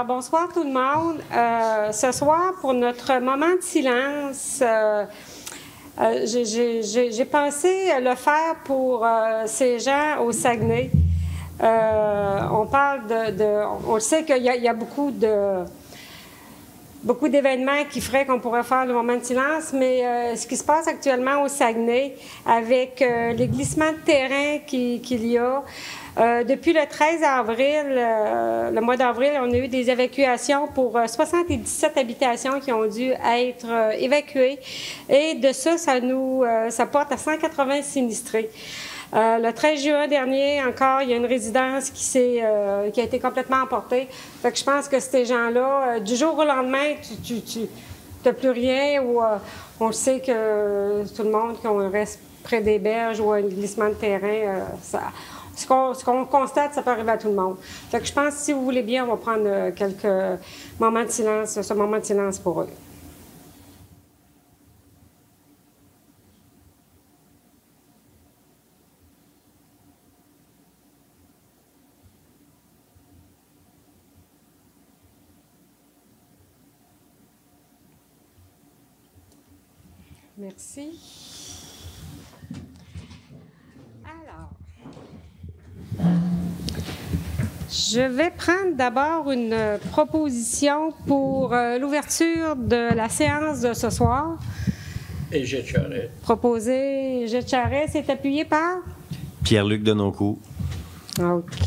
Alors, bonsoir tout le monde. Ce soir, pour notre moment de silence, j'ai pensé le faire pour ces gens au Saguenay. On parle on sait qu'il y a beaucoup d'événements qui feraient qu'on pourrait faire le moment de silence, mais ce qui se passe actuellement au Saguenay, avec les glissements de terrain qu'il y a, depuis le 13 avril, le mois d'avril, on a eu des évacuations pour 77 habitations qui ont dû être évacuées. Et de ça, ça porte à 180 sinistrés. Le 13 juin dernier, encore, il y a une résidence qui a été complètement emportée. Fait que je pense que ces gens-là, du jour au lendemain, tu n'as plus rien, ou on sait que tout le monde, qu'on reste près des berges ou un glissement de terrain, ce qu'on constate, ça peut arriver à tout le monde. Fait que je pense que si vous voulez bien, on va prendre quelques moments de silence, ce moment de silence pour eux. Merci. Alors, je vais prendre d'abord une proposition pour l'ouverture de la séance de ce soir. Et Jette Charret. Proposé Jette Charret, c'est appuyé par? Pierre-Luc Denoncourt. OK.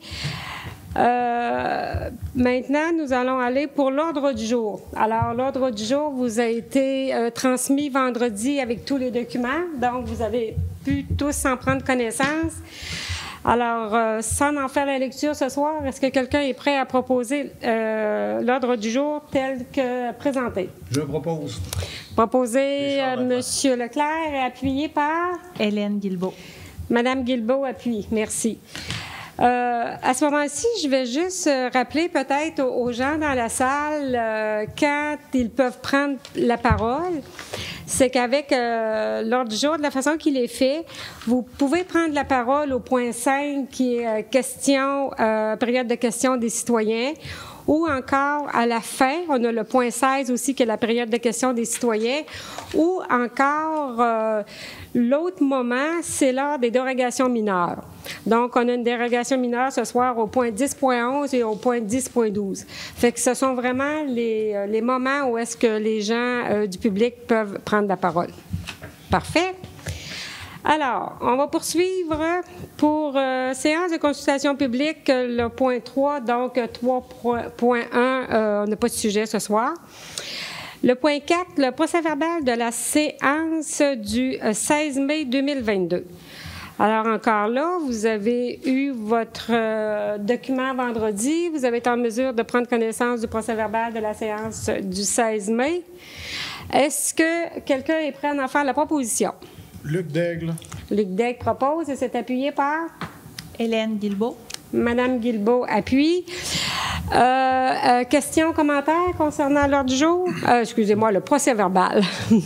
Maintenant, nous allons aller pour l'ordre du jour. Alors, l'ordre du jour vous a été transmis vendredi avec tous les documents, donc vous avez pu tous en prendre connaissance. Alors, sans en faire la lecture ce soir, est-ce que quelqu'un est prêt à proposer l'ordre du jour tel que présenté? Je propose. Proposé M. Leclerc et appuyé par? Hélène Guilbeault. Madame Guilbeault appuie. Merci. À ce moment-ci, je vais juste rappeler peut-être aux gens dans la salle, quand ils peuvent prendre la parole, c'est qu'avec l'ordre du jour, de la façon qu'il est fait, vous pouvez prendre la parole au point 5 qui est période de questions des citoyens, ou encore à la fin, on a le point 16 aussi qui est la période de questions des citoyens, ou encore l'autre moment, c'est l'heure des dérogations mineures. Donc, on a une dérogation mineure ce soir au point 10.11 et au point 10.12. Fait que ce sont vraiment les moments où est-ce que les gens du public peuvent prendre la parole. Parfait. Alors, on va poursuivre pour séance de consultation publique, le point 3, donc 3.1, on n'a pas de sujet ce soir. Le point 4, le procès-verbal de la séance du 16 mai 2022. Alors, encore là, vous avez eu votre document vendredi. Vous avez été en mesure de prendre connaissance du procès-verbal de la séance du 16 mai. Est-ce que quelqu'un est prêt à en faire la proposition? Luc Daigle. Luc Daigle propose et c'est appuyé par? Hélène Guilbeault. Madame Guilbeault appuie. Questions, commentaires concernant l'ordre du jour? Excusez-moi, le procès-verbal.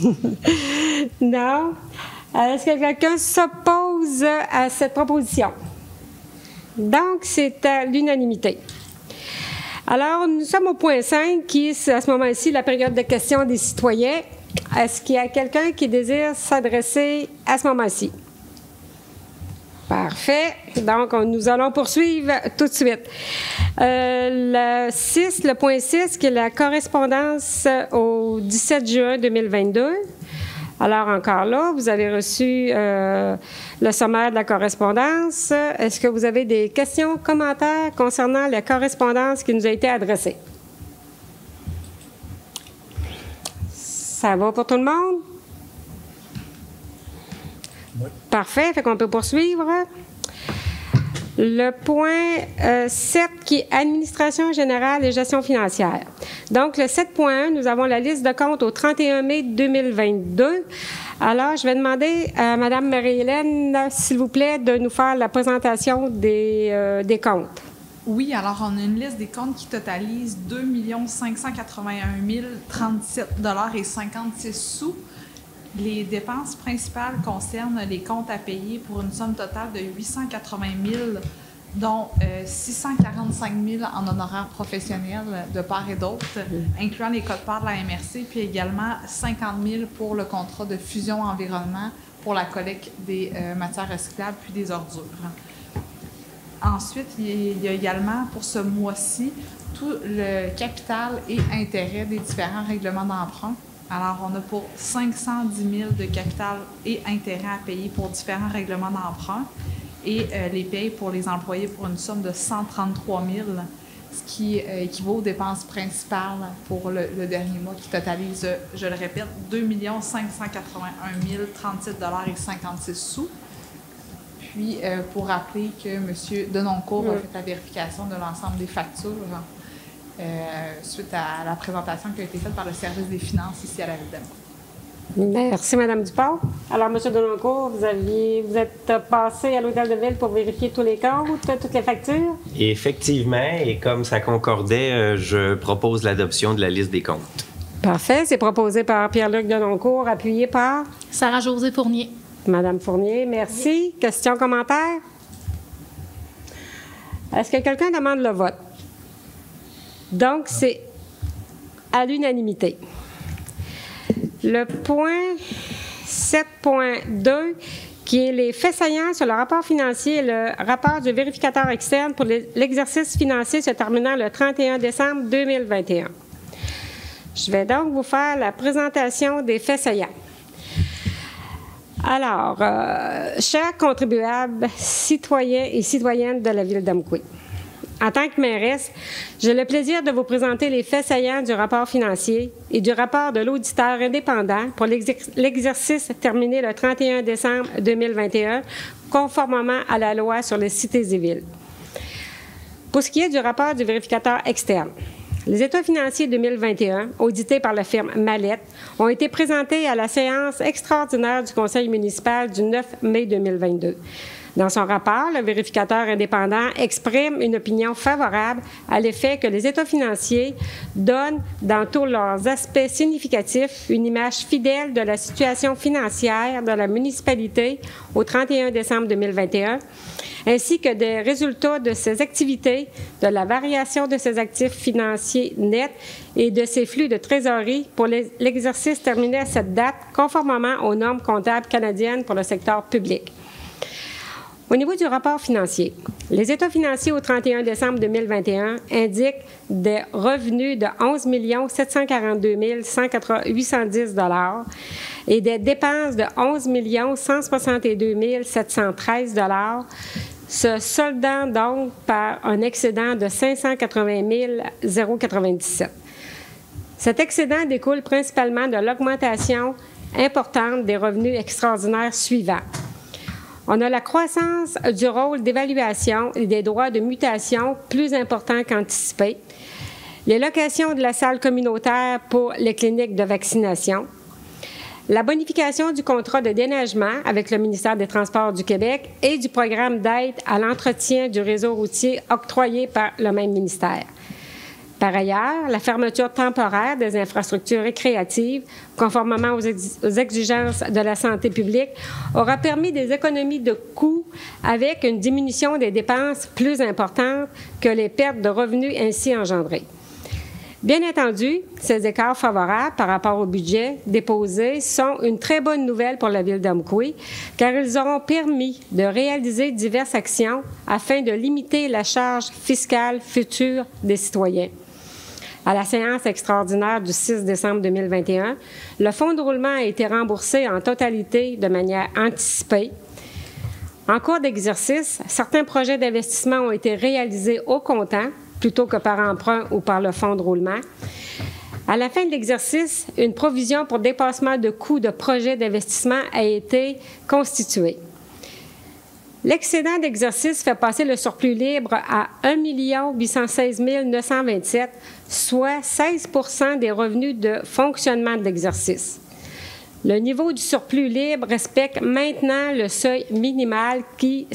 Non? Est-ce que quelqu'un s'oppose à cette proposition? Donc, c'est à l'unanimité. Alors, nous sommes au point 5, qui est à ce moment-ci la période de questions des citoyens. Est-ce qu'il y a quelqu'un qui désire s'adresser à ce moment-ci? Parfait. Donc, nous allons poursuivre tout de suite. Le point 6, qui est la correspondance au 17 juin 2022. Alors, encore là, vous avez reçu le sommaire de la correspondance. Est-ce que vous avez des questions, commentaires concernant la correspondance qui nous a été adressée? Ça va pour tout le monde? Oui. Parfait, fait qu'on peut poursuivre. Le point 7 qui est administration générale et gestion financière. Donc, le 7.1, nous avons la liste de comptes au 31 mai 2022. Alors, je vais demander à Mme Marie-Hélène, s'il vous plaît, de nous faire la présentation des comptes. Oui, alors on a une liste des comptes qui totalise 2 581 037,56 $. Les dépenses principales concernent les comptes à payer pour une somme totale de 880 dont 645 000 en honoraires professionnels de part et d'autre, incluant les quotes-parts de la MRC, puis également 50 000 pour le contrat de fusion environnement pour la collecte des matières recyclables puis des ordures. Ensuite, il y a également, pour ce mois-ci, tout le capital et intérêt des différents règlements d'emprunt. Alors, on a pour 510 000 de capital et intérêt à payer pour différents règlements d'emprunt et les payes pour les employés pour une somme de 133 000, ce qui équivaut aux dépenses principales pour le dernier mois qui totalise, je le répète, 2 581 037,56 $. Puis, pour rappeler que M. Denoncourt a fait la vérification de l'ensemble des factures suite à la présentation qui a été faite par le service des finances ici à la Ville d'Amqui. Merci, Mme Dupont. Alors, M. Denoncourt, vous êtes passé à l'Hôtel de Ville pour vérifier tous les comptes, toutes les factures? Effectivement, et comme ça concordait, je propose l'adoption de la liste des comptes. Parfait. C'est proposé par Pierre-Luc Denoncourt, appuyé par Sarah-Josée Fournier. Mme Fournier. Merci. Questions, commentaires? Est-ce que quelqu'un demande le vote? Donc, c'est à l'unanimité. Le point 7.2, qui est les faits saillants sur le rapport financier et le rapport du vérificateur externe pour l'exercice financier se terminant le 31 décembre 2021. Je vais donc vous faire la présentation des faits saillants. Alors, chers contribuables, citoyens et citoyennes de la Ville d'Amqui, en tant que mairesse, j'ai le plaisir de vous présenter les faits saillants du rapport financier et du rapport de l'auditeur indépendant pour l'exercice terminé le 31 décembre 2021, conformément à la loi sur les cités et villes. Pour ce qui est du rapport du vérificateur externe, les états financiers 2021, audités par la firme Mallette, ont été présentés à la séance extraordinaire du Conseil municipal du 9 mai 2022. Dans son rapport, le vérificateur indépendant exprime une opinion favorable à l'effet que les états financiers donnent, dans tous leurs aspects significatifs, une image fidèle de la situation financière de la municipalité au 31 décembre 2021, ainsi que des résultats de ses activités, de la variation de ses actifs financiers nets et de ses flux de trésorerie pour l'exercice terminé à cette date, conformément aux normes comptables canadiennes pour le secteur public. Au niveau du rapport financier, les états financiers au 31 décembre 2021 indiquent des revenus de 11 742 810 $ et des dépenses de 11 162 713 $, se soldant donc par un excédent de 580 097. Cet excédent découle principalement de l'augmentation importante des revenus extraordinaires suivants. On a la croissance du rôle d'évaluation et des droits de mutation plus importants qu'anticipés, les locations de la salle communautaire pour les cliniques de vaccination, la bonification du contrat de déneigement avec le ministère des Transports du Québec et du programme d'aide à l'entretien du réseau routier octroyé par le même ministère. Par ailleurs, la fermeture temporaire des infrastructures récréatives, conformément aux exigences de la santé publique, aura permis des économies de coûts avec une diminution des dépenses plus importante que les pertes de revenus ainsi engendrées. Bien entendu, ces écarts favorables par rapport au budget déposé sont une très bonne nouvelle pour la Ville d'Amqui, car ils auront permis de réaliser diverses actions afin de limiter la charge fiscale future des citoyens. À la séance extraordinaire du 6 décembre 2021, le fonds de roulement a été remboursé en totalité de manière anticipée. En cours d'exercice, certains projets d'investissement ont été réalisés au comptant plutôt que par emprunt ou par le fonds de roulement. À la fin de l'exercice, une provision pour dépassement de coûts de projets d'investissement a été constituée. L'excédent d'exercice fait passer le surplus libre à 1 816 927, soit 16 % des revenus de fonctionnement de l'exercice. Le niveau du surplus libre respecte maintenant le seuil minimal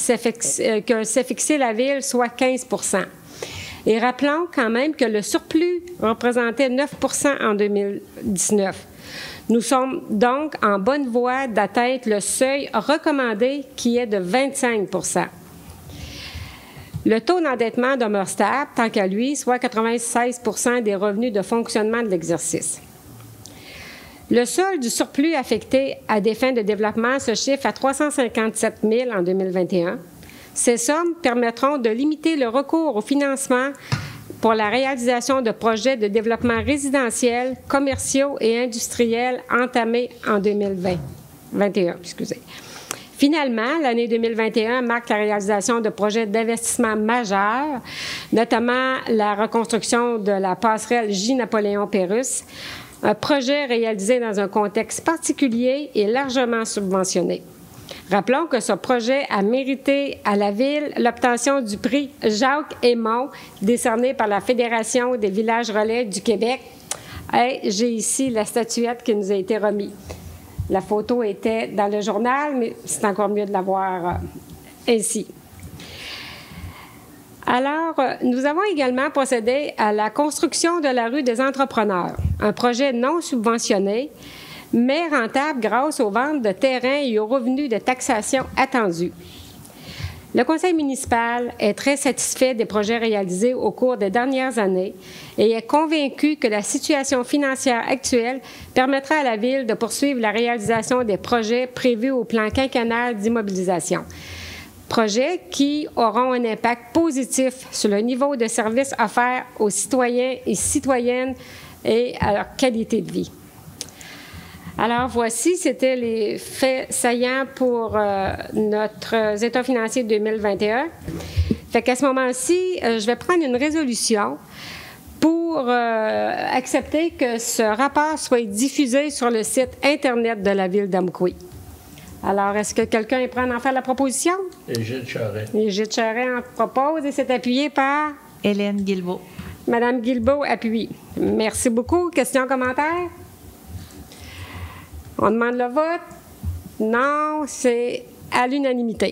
que s'est fixé la Ville, soit 15 %. Et rappelons quand même que le surplus représentait 9 % en 2019. Nous sommes donc en bonne voie d'atteindre le seuil recommandé qui est de 25 %. Le taux d'endettement demeure stable, tant qu'à lui, soit 96 % des revenus de fonctionnement de l'exercice. Le solde du surplus affecté à des fins de développement se chiffre à 357 000 en 2021. Ces sommes permettront de limiter le recours au financement pour la réalisation de projets de développement résidentiel, commerciaux et industriels entamés en 2021. Finalement, l'année 2021 marque la réalisation de projets d'investissement majeurs, notamment la reconstruction de la passerelle J-Napoléon-Pérusse, un projet réalisé dans un contexte particulier et largement subventionné. Rappelons que ce projet a mérité à la Ville l'obtention du prix Jacques-Aymon, décerné par la Fédération des villages relais du Québec. Et j'ai ici la statuette qui nous a été remise. La photo était dans le journal, mais c'est encore mieux de la voir ainsi. Alors, nous avons également procédé à la construction de la rue des Entrepreneurs, un projet non subventionné, mais rentable grâce aux ventes de terrains et aux revenus de taxation attendus. Le conseil municipal est très satisfait des projets réalisés au cours des dernières années et est convaincu que la situation financière actuelle permettra à la Ville de poursuivre la réalisation des projets prévus au plan quinquennal d'immobilisation. Projets qui auront un impact positif sur le niveau de services offerts aux citoyens et citoyennes et à leur qualité de vie. Alors, voici, c'était les faits saillants pour notre état financier 2021. Fait qu'à ce moment-ci, je vais prendre une résolution pour accepter que ce rapport soit diffusé sur le site Internet de la Ville d'Amqui. Alors, est-ce que quelqu'un est prêt à en faire la proposition? Égide Charret. Égide Charret en propose et c'est appuyé par? Hélène Guilbeault. Madame Guilbeault appuie. Merci beaucoup. Questions, commentaires? On demande le vote? Non, c'est à l'unanimité.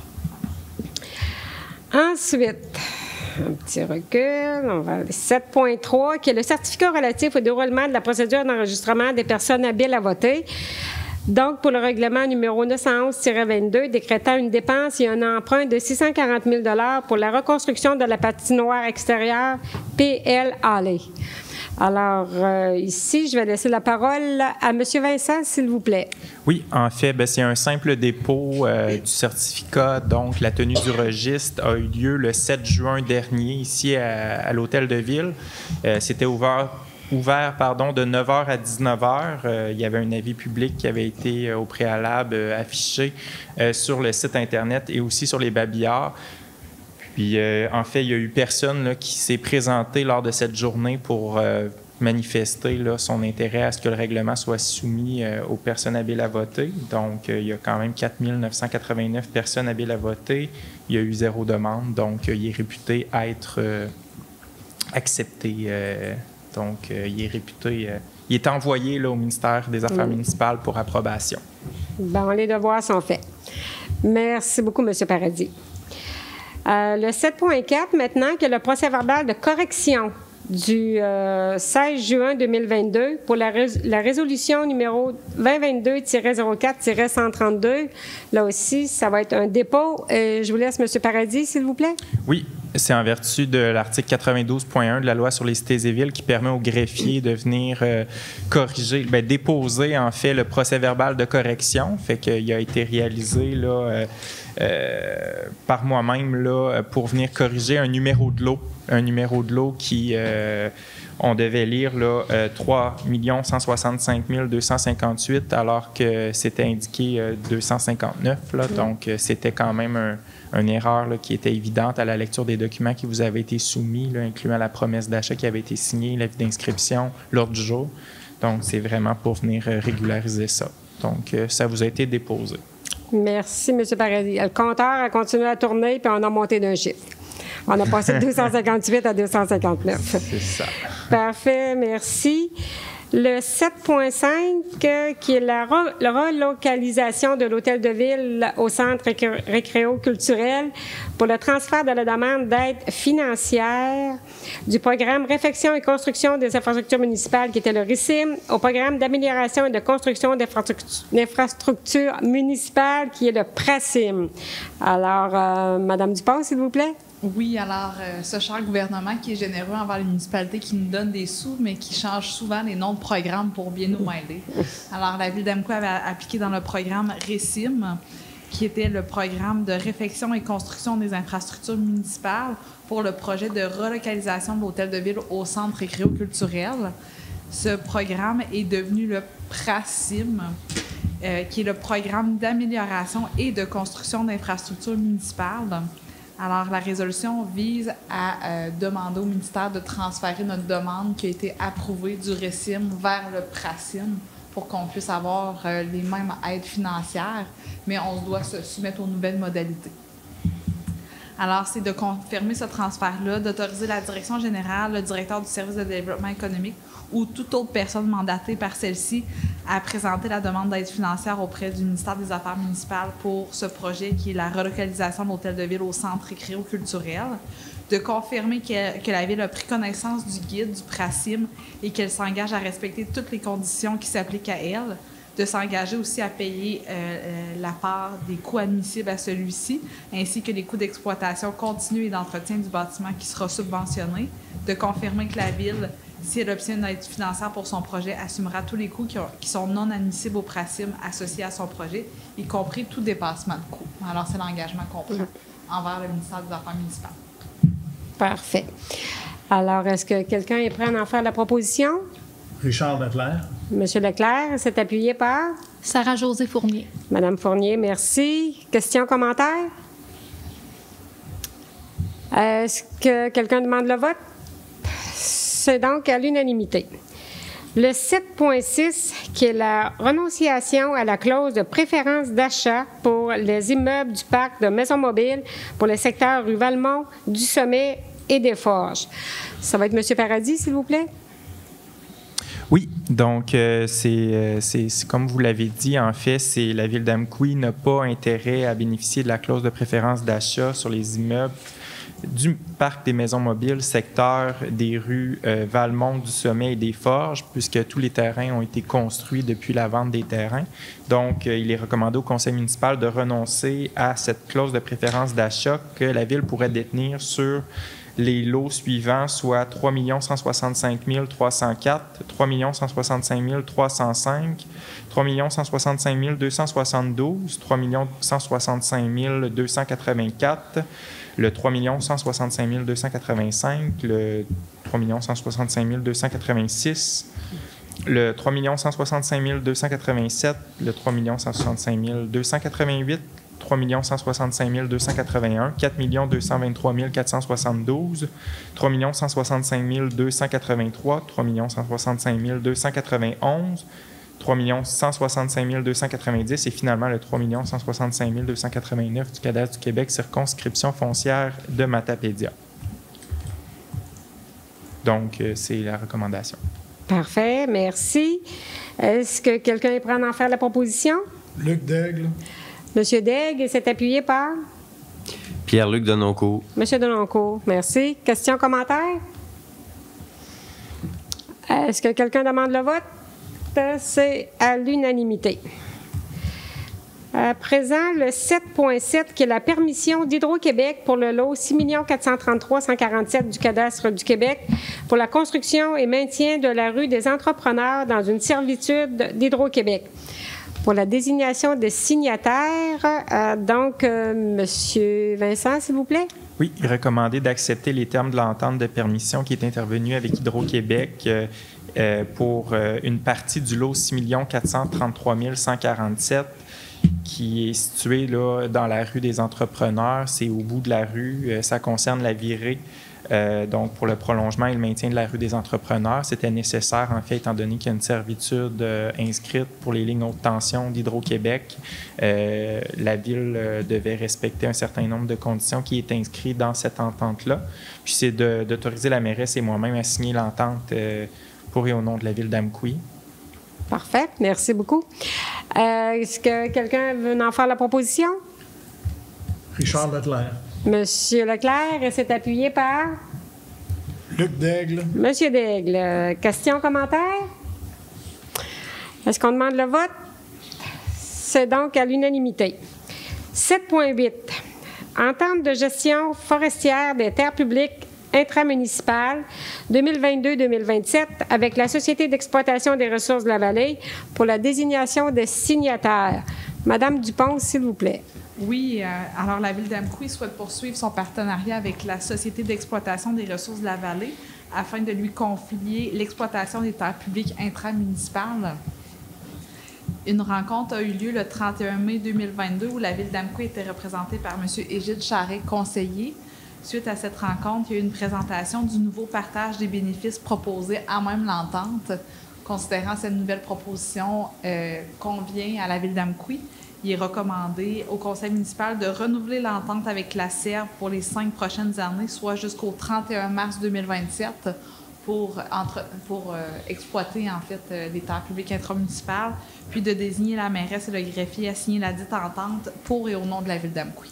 Ensuite, un petit recul, on va aller 7.3, qui est le certificat relatif au déroulement de la procédure d'enregistrement des personnes habiles à voter. Donc, pour le règlement numéro 911-22, décrétant une dépense et un emprunt de 640 000 $ pour la reconstruction de la patinoire extérieure PL Alley. Alors, ici, je vais laisser la parole à M. Vincent, s'il vous plaît. Oui, en fait, c'est un simple dépôt du certificat. Donc, la tenue du registre a eu lieu le 7 juin dernier, ici à l'Hôtel de Ville. C'était ouvert de 9h à 19h. Il y avait un avis public qui avait été au préalable affiché sur le site Internet et aussi sur les babillards. Puis, en fait, il n'y a eu personne là, qui s'est présenté lors de cette journée pour manifester là, son intérêt à ce que le règlement soit soumis aux personnes habiles à voter. Donc, il y a quand même 4 989 personnes habiles à voter. Il y a eu 0 demande. Donc, il est réputé être accepté. Donc, il est réputé... il est envoyé là, au ministère des Affaires municipales pour approbation. Bon, les devoirs sont faits. Merci beaucoup, M. Paradis. Le 7.4, maintenant, que le procès-verbal de correction du 16 juin 2022 pour la résolution numéro 2022-04-132. Là aussi, ça va être un dépôt. Je vous laisse, M. Paradis, s'il vous plaît. Oui, c'est en vertu de l'article 92.1 de la loi sur les cités et villes qui permet au greffier de venir corriger, déposer, en fait, le procès-verbal de correction. Fait qu'il a été réalisé, là... par moi-même là, pour venir corriger un numéro de lot. Un numéro de lot qui, on devait lire là, 3 165 258 alors que c'était indiqué 259. Là, donc, c'était quand même une erreur là, qui était évidente à la lecture des documents qui vous avaient été soumis, là, incluant la promesse d'achat qui avait été signée, l'avis d'inscription, l'ordre du jour. Donc, c'est vraiment pour venir régulariser ça. Donc, ça vous a été déposé. Merci, M. Paradis. Le compteur a continué à tourner, puis on a monté d'un chiffre. On a passé de 258 à 259. C'est ça. Parfait, merci. Le 7.5, qui est la relocalisation de l'Hôtel de Ville au centre récréo-culturel pour le transfert de la demande d'aide financière du programme Réfection et construction des infrastructures municipales, qui était le RICIM, au programme d'amélioration et de construction d'infrastructures municipales, qui est le PRACIM. Alors, Mme Dupont, s'il vous plaît. Oui, alors, ce cher gouvernement qui est généreux envers les municipalités, qui nous donne des sous, mais qui change souvent les noms de programmes pour bien nous mêler. Alors, la Ville d'Amqui avait appliqué dans le programme RECIM, qui était le programme de réfection et construction des infrastructures municipales pour le projet de relocalisation de l'hôtel de ville au centre récréo-culturel. Ce programme est devenu le PRACIM, qui est le programme d'amélioration et de construction d'infrastructures municipales. Alors, la résolution vise à demander au ministère de transférer notre demande qui a été approuvée du RECIM vers le PRACIM pour qu'on puisse avoir les mêmes aides financières, mais on doit se soumettre aux nouvelles modalités. Alors, c'est de confirmer ce transfert-là, d'autoriser la direction générale, le directeur du service de développement économique ou toute autre personne mandatée par celle-ci à présenter la demande d'aide financière auprès du ministère des Affaires municipales pour ce projet qui est la relocalisation de l'hôtel de ville au centre récréo-culturel, de confirmer que la Ville a pris connaissance du guide du PRACIM et qu'elle s'engage à respecter toutes les conditions qui s'appliquent à elle, de s'engager aussi à payer la part des coûts admissibles à celui-ci, ainsi que les coûts d'exploitation continue et d'entretien du bâtiment qui sera subventionné, de confirmer que la Ville, si elle obtient une aide financière pour son projet, assumera tous les coûts qui sont non admissibles au PRACIM associés à son projet, y compris tout dépassement de coûts. Alors, c'est l'engagement qu'on prend envers le ministère des Affaires municipales. Parfait. Alors, est-ce que quelqu'un est prêt à en faire la proposition? Richard Leclerc. Monsieur Leclerc, c'est appuyé par? Sarah-Josée Fournier. Madame Fournier, merci. Questions, commentaires? Est-ce que quelqu'un demande le vote? C'est donc à l'unanimité. Le 7.6, qui est la renonciation à la clause de préférence d'achat pour les immeubles du parc de Maisons Mobiles pour le secteur rue Valmont, du Sommet et des Forges. Ça va être M. Paradis, s'il vous plaît? Oui, donc c'est comme vous l'avez dit, en fait, c'est la Ville d'Amqui n'a pas intérêt à bénéficier de la clause de préférence d'achat sur les immeubles du parc des Maisons Mobiles, secteur des rues Valmont, du Sommet et des Forges, puisque tous les terrains ont été construits depuis la vente des terrains. Donc, il est recommandé au conseil municipal de renoncer à cette clause de préférence d'achat que la Ville pourrait détenir sur les lots suivants, soit 3 165 304, 3 165 305, 3 165 272, 3 165 284, le 3 165 285, le 3 165 286, le 3 165 287, le 3 165 288, 3 165 281, 4 223 472, 3 165 283, 3 165 291, 3 165 290 et finalement le 3 165 289 du Cadastre du Québec, circonscription foncière de Matapédia. Donc, c'est la recommandation. Parfait, merci. Est-ce que quelqu'un est prêt à en faire la proposition? Luc Daigle. Monsieur Daigle, c'est appuyé par? Pierre-Luc Denoncourt. Monsieur Denoncourt, merci. Questions, commentaires? Est-ce que quelqu'un demande le vote? C'est à l'unanimité. À présent, le 7.7, qui est la permission d'Hydro-Québec pour le lot 6 433 147 du Cadastre du Québec pour la construction et maintien de la rue des Entrepreneurs dans une servitude d'Hydro-Québec. Pour la désignation des signataires, donc, M. Vincent, s'il vous plaît. Oui, il est recommandé d'accepter les termes de l'entente de permission qui est intervenue avec Hydro-Québec pour une partie du lot 6 433 147 qui est situé là, dans la rue des Entrepreneurs. C'est au bout de la rue. Ça concerne la virée. Donc, pour le prolongement et le maintien de la rue des Entrepreneurs, c'était nécessaire, en fait, étant donné qu'il y a une servitude inscrite pour les lignes haute tension d'Hydro-Québec. La Ville devait respecter un certain nombre de conditions qui est inscrit dans cette entente-là. Puis, c'est d'autoriser la mairesse et moi-même à signer l'entente pour et au nom de la Ville d'Amqui. Parfait, merci beaucoup. Est-ce que quelqu'un veut en faire la proposition? Richard Leclerc. Monsieur Leclerc, c'est appuyé par? Luc Daigle. Monsieur Daigle, questions, commentaires? Est-ce qu'on demande le vote? C'est donc à l'unanimité. 7.8. entente de gestion forestière des terres publiques intramunicipales 2022-2027 avec la Société d'exploitation des ressources de la vallée pour la désignation des signataires. Madame Dupont, s'il vous plaît. Oui, alors la Ville d'Amqui souhaite poursuivre son partenariat avec la Société d'exploitation des ressources de la vallée afin de lui confier l'exploitation des terres publiques intramunicipales. Une rencontre a eu lieu le 31 mai 2022 où la Ville d'Amqui était représentée par M. Égide Charret, conseiller. Suite à cette rencontre, il y a eu une présentation du nouveau partage des bénéfices proposés à même l'entente. Considérant cette nouvelle proposition convient à la Ville d'Amqui, il est recommandé au conseil municipal de renouveler l'entente avec la SERV pour les 5 prochaines années, soit jusqu'au 31 mars 2027, pour exploiter en fait les terres publiques intramunicipales, puis de désigner la mairesse et le greffier à signer la dite entente pour et au nom de la Ville d'Amqui.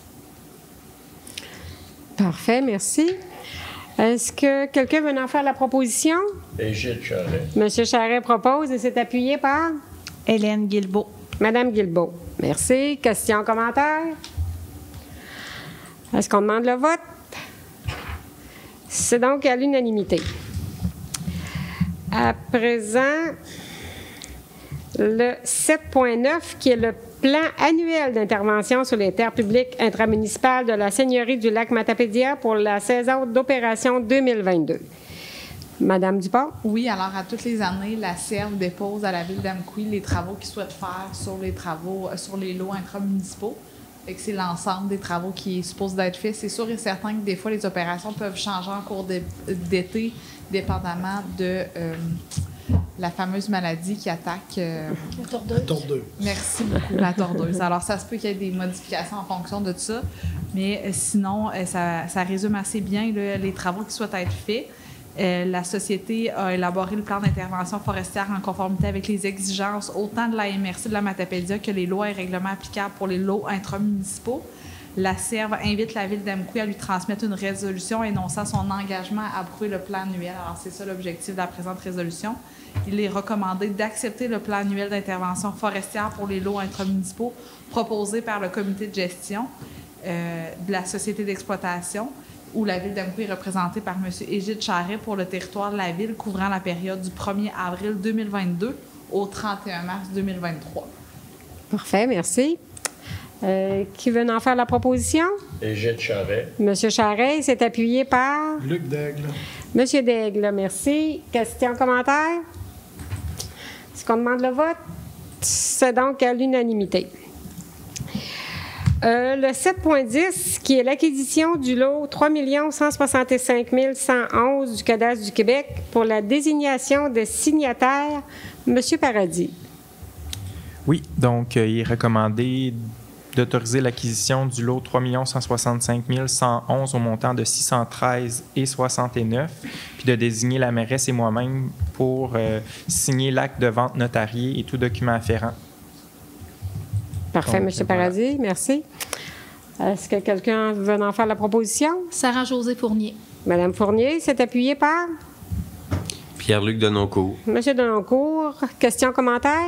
Parfait, merci. Est-ce que quelqu'un veut en faire la proposition? Égide Charret. Monsieur Charret propose et c'est appuyé par Hélène Guilbeault. Madame Guilbeault. Merci. Questions, commentaires? Est-ce qu'on demande le vote? C'est donc à l'unanimité. À présent, le 7.9, qui est le plan annuel d'intervention sur les terres publiques intramunicipales de la Seigneurie du Lac-Matapédia pour la saison d'opération 2022. Madame Dupont? Oui, alors à toutes les années, la SERV dépose à la Ville d'Amqui les travaux qu'ils souhaitent faire sur les lots intramunicipaux. Fait que c'est l'ensemble des travaux qui est supposé d'être fait. C'est sûr et certain que des fois, les opérations peuvent changer en cours d'été, dépendamment de la fameuse maladie qui attaque... La tordeuse. Merci beaucoup, la tordeuse. Alors, ça se peut qu'il y ait des modifications en fonction de ça, mais sinon, ça résume assez bien les travaux qui souhaitent être faits. La Société a élaboré le plan d'intervention forestière en conformité avec les exigences autant de la MRC de la Matapédia que les lois et règlements applicables pour les lots intramunicipaux. La SERV invite la Ville d'Amqui à lui transmettre une résolution énonçant son engagement à approuver le plan annuel. Alors, c'est ça l'objectif de la présente résolution. Il est recommandé d'accepter le plan annuel d'intervention forestière pour les lots intramunicipaux proposé par le comité de gestion de la Société d'exploitation, où la Ville d'Amqui est représentée par M. Égide Charret pour le territoire de la Ville couvrant la période du 1er avril 2022 au 31 mars 2023. Parfait, merci. Qui veut en faire la proposition? Égide Charret. Monsieur Charret, c'est appuyé par? Luc Daigle. Monsieur Daigle, merci. Questions, commentaires? Est-ce qu'on demande le vote? C'est donc à l'unanimité. Le 7.10, qui est l'acquisition du lot 3 165 111 du cadastre du Québec pour la désignation des signataires, Monsieur Paradis. Oui, donc il est recommandé d'autoriser l'acquisition du lot 3 165 111 au montant de 613,69 puis de désigner la mairesse et moi-même pour signer l'acte de vente notarié et tout document afférent. Parfait, Donc, M. Paradis, merci. Est-ce que quelqu'un veut en faire la proposition? Sarah-Josée Fournier. Madame Fournier, c'est appuyé par? Pierre-Luc Denoncourt. Monsieur Denoncourt, questions, commentaires?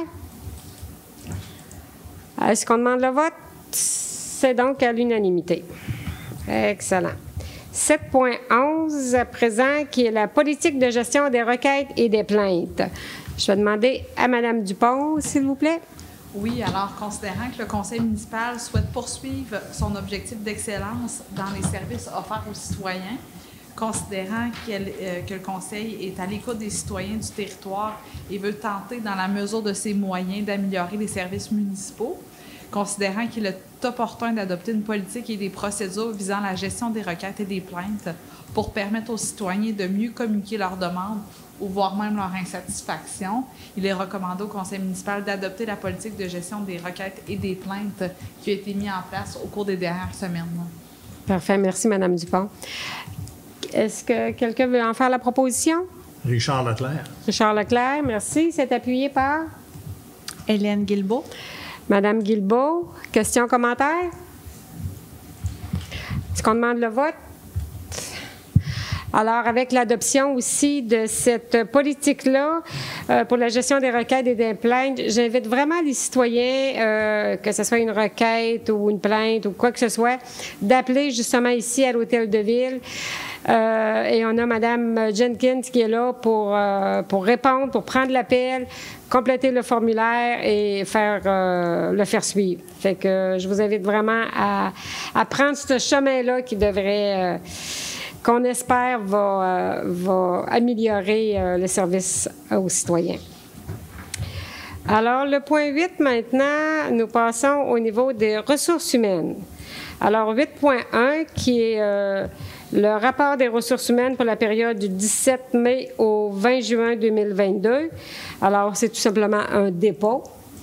Est-ce qu'on demande le vote? C'est donc à l'unanimité. Excellent. 7.11 à présent, qui est la politique de gestion des requêtes et des plaintes. Je vais demander à Mme Dupont, s'il vous plaît. Oui, alors, considérant que le conseil municipal souhaite poursuivre son objectif d'excellence dans les services offerts aux citoyens, considérant que le conseil est à l'écoute des citoyens du territoire et veut tenter, dans la mesure de ses moyens, d'améliorer les services municipaux, considérant qu'il est opportun d'adopter une politique et des procédures visant la gestion des requêtes et des plaintes pour permettre aux citoyens de mieux communiquer leurs demandes ou voire même leur insatisfaction, il est recommandé au conseil municipal d'adopter la politique de gestion des requêtes et des plaintes qui a été mise en place au cours des dernières semaines. Parfait. Merci, Mme Dupont. Est-ce que quelqu'un veut en faire la proposition? Richard Leclerc. Richard Leclerc, merci. C'est appuyé par? Hélène Guilbeault. Madame Guilbeault, questions, commentaires? Est-ce qu'on demande le vote? Alors, avec l'adoption aussi de cette politique-là pour la gestion des requêtes et des plaintes, j'invite vraiment les citoyens, que ce soit une requête ou une plainte ou quoi que ce soit, d'appeler justement ici à l'Hôtel de Ville. Et on a Mme Jenkins qui est là pour répondre, pour prendre l'appel, compléter le formulaire et le faire suivre. Fait que je vous invite vraiment à prendre ce chemin-là qui devrait, qu'on espère, va améliorer le service aux citoyens. Alors, le point 8, maintenant, nous passons au niveau des ressources humaines. Alors, 8.1, qui est le rapport des ressources humaines pour la période du 17 mai au 20 juin 2022. Alors, c'est tout simplement un dépôt.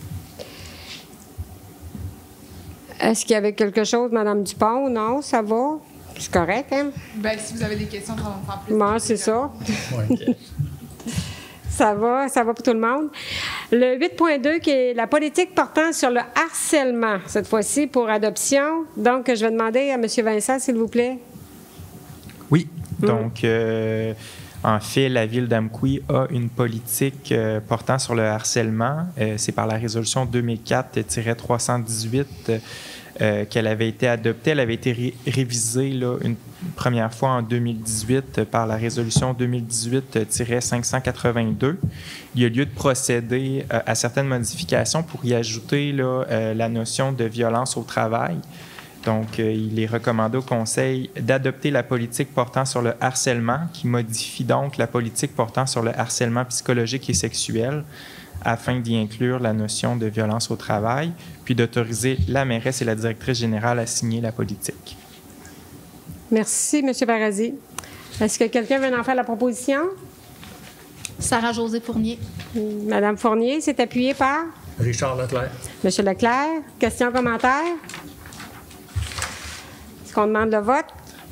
Est-ce qu'il y avait quelque chose, Mme Dupont? Non, ça va? C'est correct, hein? Bien, si vous avez des questions, ça va me faire plaisir. Bon, c'est ça. Oui. Ça va pour tout le monde. Le 8.2, qui est la politique portant sur le harcèlement, cette fois-ci pour adoption. Donc, je vais demander à M. Vincent, s'il vous plaît. Oui. Donc, en fait, la Ville d'Amqui a une politique portant sur le harcèlement. C'est par la résolution 2004-318 qu'elle avait été adoptée. Elle avait été révisée là, une première fois en 2018 par la résolution 2018-582. Il y a lieu de procéder à certaines modifications pour y ajouter là, la notion de violence au travail. Donc, il est recommandé au Conseil d'adopter la politique portant sur le harcèlement, qui modifie donc la politique portant sur le harcèlement psychologique et sexuel, afin d'y inclure la notion de violence au travail, puis d'autoriser la mairesse et la directrice générale à signer la politique. Merci, M. Paradis. Est-ce que quelqu'un veut en faire la proposition? Sarah-Josée Fournier. Mme Fournier, c'est appuyé par? Richard Leclerc. M. Leclerc. Questions, commentaires? Est-ce qu'on demande le vote?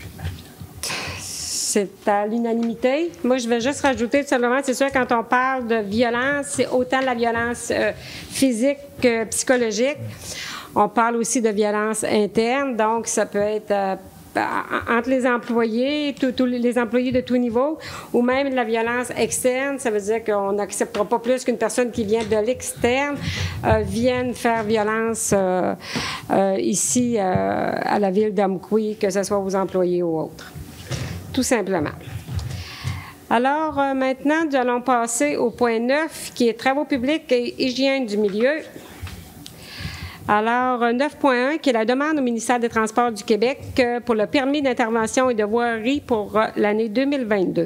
C'est à l'unanimité. Moi, je vais juste rajouter tout simplement, c'est sûr, quand on parle de violence, c'est autant de la violence physique que psychologique. On parle aussi de violence interne, donc ça peut être entre les employés, tous les employés de tout niveau, ou même de la violence externe. Ça veut dire qu'on n'acceptera pas plus qu'une personne qui vient de l'externe vienne faire violence ici à la Ville d'Amqui, que ce soit aux employés ou autres. Tout simplement. Alors, maintenant, nous allons passer au point 9, qui est travaux publics et hygiène du milieu. Alors, 9.1, qui est la demande au ministère des Transports du Québec pour le permis d'intervention et de voirie pour l'année 2022.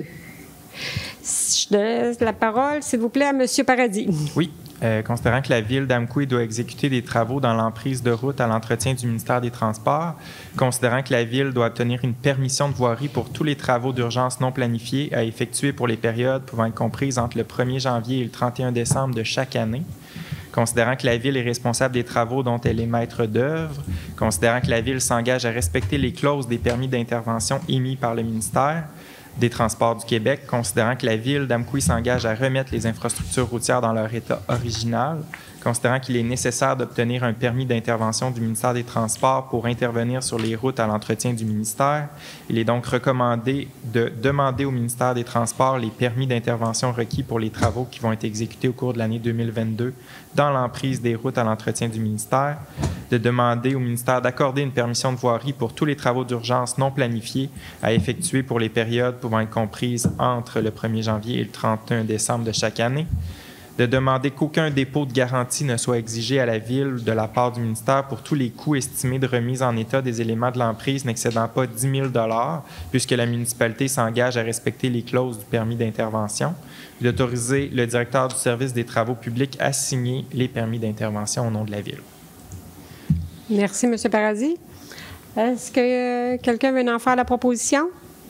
Je laisse la parole, s'il vous plaît, à M. Paradis. Oui. Considérant que la Ville d'Amqui doit exécuter des travaux dans l'emprise de route à l'entretien du ministère des Transports, considérant que la Ville doit obtenir une permission de voirie pour tous les travaux d'urgence non planifiés à effectuer pour les périodes pouvant être comprises entre le 1er janvier et le 31 décembre de chaque année, considérant que la Ville est responsable des travaux dont elle est maître d'œuvre, considérant que la Ville s'engage à respecter les clauses des permis d'intervention émis par le ministère des Transports du Québec, considérant que la Ville d'Amqui s'engage à remettre les infrastructures routières dans leur état original, considérant qu'il est nécessaire d'obtenir un permis d'intervention du ministère des Transports pour intervenir sur les routes à l'entretien du ministère. Il est donc recommandé de demander au ministère des Transports les permis d'intervention requis pour les travaux qui vont être exécutés au cours de l'année 2022 dans l'emprise des routes à l'entretien du ministère, de demander au ministère d'accorder une permission de voirie pour tous les travaux d'urgence non planifiés à effectuer pour les périodes pouvant être comprises entre le 1er janvier et le 31 décembre de chaque année, de demander qu'aucun dépôt de garantie ne soit exigé à la Ville de la part du ministère pour tous les coûts estimés de remise en état des éléments de l'emprise n'excédant pas 10 000 $, puisque la municipalité s'engage à respecter les clauses du permis d'intervention, d'autoriser le directeur du service des travaux publics à signer les permis d'intervention au nom de la Ville. Merci, M. Paradis. Est-ce que quelqu'un veut en faire la proposition?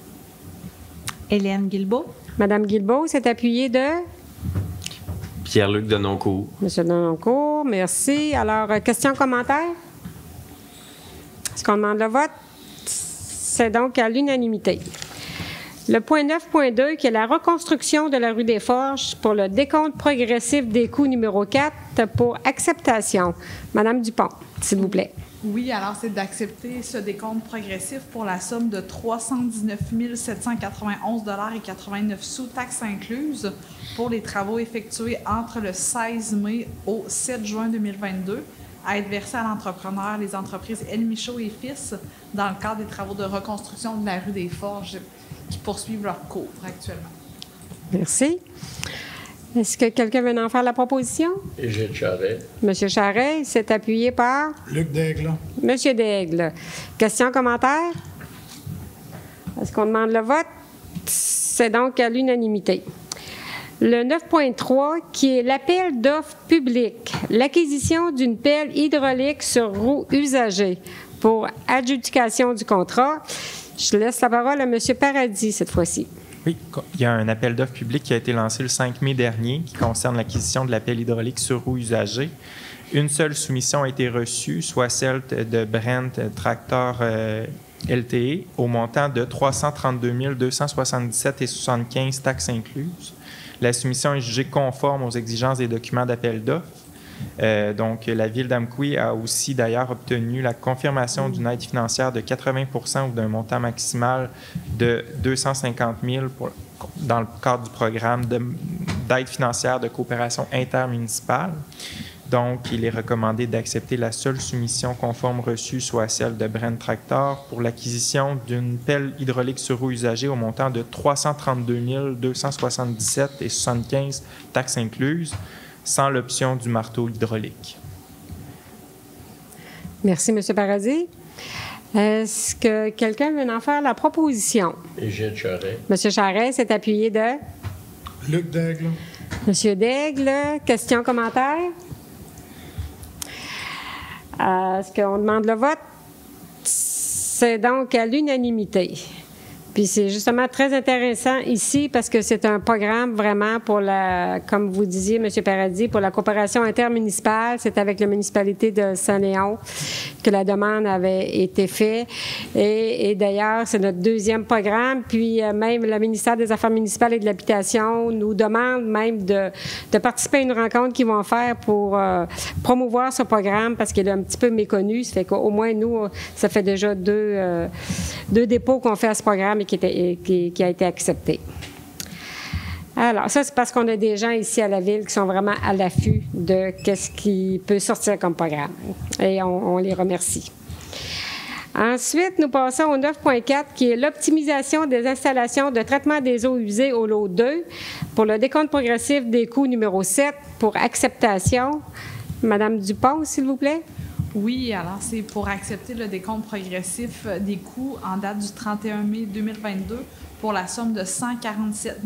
Hélène Guilbeault. Mme Guilbeault, c'est appuyé de? Pierre-Luc Denoncourt. M. Denoncourt, merci. Alors, questions, commentaires? Est-ce qu'on demande le vote? C'est donc à l'unanimité. Le point 9.2, qui est la reconstruction de la rue des Forges pour le décompte progressif des coûts numéro 4 pour acceptation. Madame Dupont, s'il vous plaît. Oui, alors c'est d'accepter ce décompte progressif pour la somme de 319 791,89 $, taxes incluses, pour les travaux effectués entre le 16 mai au 7 juin 2022, à être versés à l'entrepreneur, les entreprises El Michaud et Fils, dans le cadre des travaux de reconstruction de la rue des Forges qui poursuivent leur cours actuellement. Merci. Est-ce que quelqu'un veut en faire la proposition? Égide Charret. Monsieur Charret, c'est appuyé par Luc Daigle. Monsieur Daigle. Questions, commentaires? Est-ce qu'on demande le vote? C'est donc à l'unanimité. Le 9.3, qui est l'appel d'offres publique, l'acquisition d'une pelle hydraulique sur roue usagée pour adjudication du contrat. Je laisse la parole à M. Paradis cette fois-ci. Oui, il y a un appel d'offres public qui a été lancé le 5 mai dernier qui concerne l'acquisition de la pelle hydraulique sur roue usagée. Une seule soumission a été reçue, soit celle de Brent Tractor LTE, au montant de 332 277,75 taxes incluses. La soumission est jugée conforme aux exigences des documents d'appel d'offres. Donc, la Ville d'Amqui a aussi d'ailleurs obtenu la confirmation d'une aide financière de 80 % ou d'un montant maximal de 250 000 dans le cadre du programme d'aide financière de coopération intermunicipale. Donc, il est recommandé d'accepter la seule soumission conforme reçue, soit celle de Brent Tractor, pour l'acquisition d'une pelle hydraulique sur roue usagée au montant de 332 277,75 taxes incluses, sans l'option du marteau hydraulique. Merci, M. Paradis. Est-ce que quelqu'un veut en faire la proposition? Égide Charret. M. Charret, c'est appuyé de Luc Daigle. M. Daigle. Questions, commentaires? Est-ce qu'on demande le vote? C'est donc à l'unanimité. Puis c'est justement très intéressant ici parce que c'est un programme vraiment pour la, comme vous disiez, M. Paradis, pour la coopération intermunicipale. C'est avec la municipalité de Saint-Léon que la demande avait été faite. Et d'ailleurs, c'est notre deuxième programme. Puis même le ministère des Affaires municipales et de l'Habitation nous demande même de participer à une rencontre qu'ils vont faire pour promouvoir ce programme parce qu'il est un petit peu méconnu. Ça fait qu'au moins, nous, ça fait déjà deux dépôts qu'on fait à ce programme qui a été accepté. Alors, ça, c'est parce qu'on a des gens ici à la Ville qui sont vraiment à l'affût de ce qui peut sortir comme programme. Et on les remercie. Ensuite, nous passons au 9.4, qui est l'optimisation des installations de traitement des eaux usées au lot 2 pour le décompte progressif des coûts numéro 7 pour acceptation. Madame Dupont, s'il vous plaît. Oui, alors c'est pour accepter le décompte progressif des coûts en date du 31 mai 2022 pour la somme de 147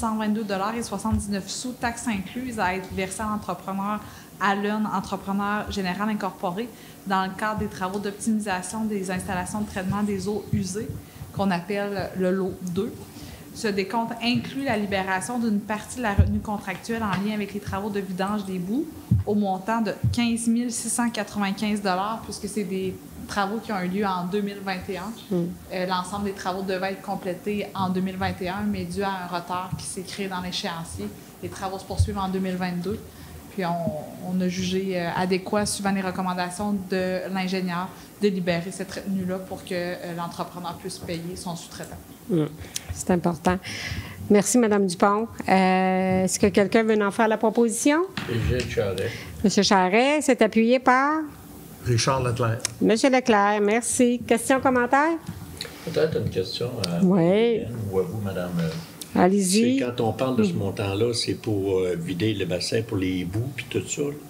122,79 $, taxes incluses, à être versées à l'entrepreneur Allen Entrepreneur Général Incorporé dans le cadre des travaux d'optimisation des installations de traitement des eaux usées qu'on appelle le lot 2. Ce décompte inclut la libération d'une partie de la retenue contractuelle en lien avec les travaux de vidange des boues au montant de 15 695 $, puisque c'est des travaux qui ont eu lieu en 2021. L'ensemble des travaux devaient être complétés en 2021, mais dû à un retard qui s'est créé dans l'échéancier, les travaux se poursuivent en 2022. Puis on a jugé adéquat, suivant les recommandations de l'ingénieur, de libérer cette retenue-là pour que l'entrepreneur puisse payer son sous-traitant. C'est important. Merci, Mme Dupont. Est-ce que quelqu'un veut en faire la proposition? Égide Charret. M. Charret, c'est appuyé par Richard Leclerc. M. Leclerc. Merci. Questions, commentaires? Peut-être une question à Oui. ou à vous, Madame. Allez-y. C'est quand on parle de ce montant-là, c'est pour vider le bassin pour les boues puis tout ça. Là.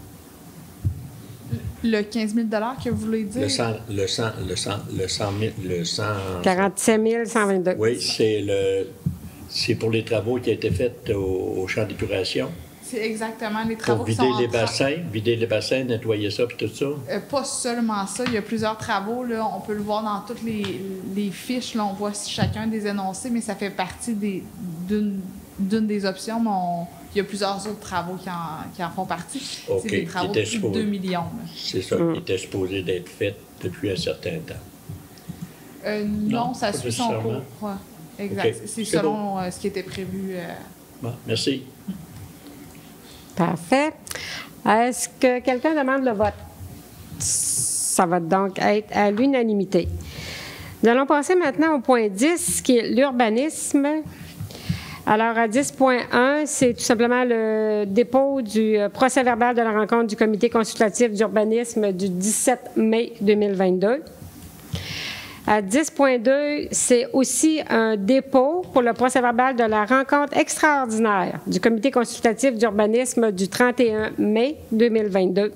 Le 15 000 $ que vous voulez dire? Le 100 000. 47 122. Oui, c'est pour les travaux qui ont été faits au champ d'épuration. C'est exactement les travaux Pour qui vider sont vider les bassins, nettoyer ça puis tout ça. Pas seulement ça, il y a plusieurs travaux. Là, on peut le voir dans toutes les fiches. Là, on voit chacun des énoncés, mais ça fait partie d'une des options. Mais il y a plusieurs autres travaux qui en font partie. OK, c'est des travaux de plus de 2 millions. Là. C'est ça qui était supposé d'être fait depuis un certain temps. Non, ça pas suit son nécessairement. cours. Ouais, exact. OK, C'est c'est selon ce qui était prévu. Bon, merci. Parfait. Est-ce que quelqu'un demande le vote? Ça va donc être à l'unanimité. Nous allons passer maintenant au point 10, qui est l'urbanisme. Alors, à 10.1, c'est tout simplement le dépôt du procès-verbal de la rencontre du comité consultatif d'urbanisme du 17 mai 2022. À 10.2, c'est aussi un dépôt pour le procès-verbal de la rencontre extraordinaire du comité consultatif d'urbanisme du 31 mai 2022.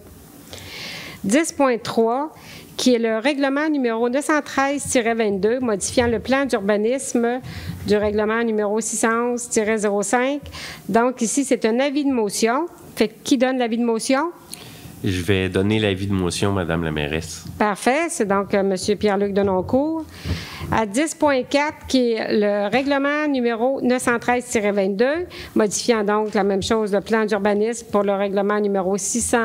10.3, qui est le règlement numéro 913-22, modifiant le plan d'urbanisme du règlement numéro 611-05. Donc, ici, c'est un avis de motion. Fait que qui donne l'avis de motion? Je vais donner l'avis de motion, Madame la mairesse. Parfait. C'est donc M. Pierre-Luc Denoncourt. À 10.4, qui est le règlement numéro 913-22, modifiant donc la même chose, le plan d'urbanisme pour le règlement numéro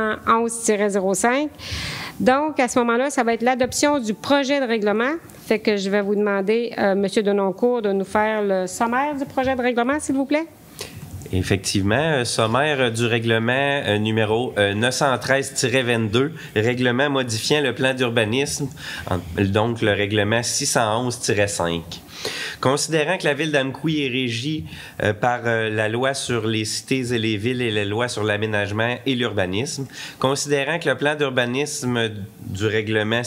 611-05. Donc, à ce moment-là, ça va être l'adoption du projet de règlement. Fait que je vais vous demander, M. Denoncourt, de nous faire le sommaire du projet de règlement, s'il vous plaît. Effectivement, sommaire du règlement numéro 913-22, règlement modifiant le plan d'urbanisme, donc le règlement 611-5. Considérant que la Ville d'Amqui est régie par la loi sur les cités et les villes et la loi sur l'aménagement et l'urbanisme, considérant que le plan d'urbanisme du règlement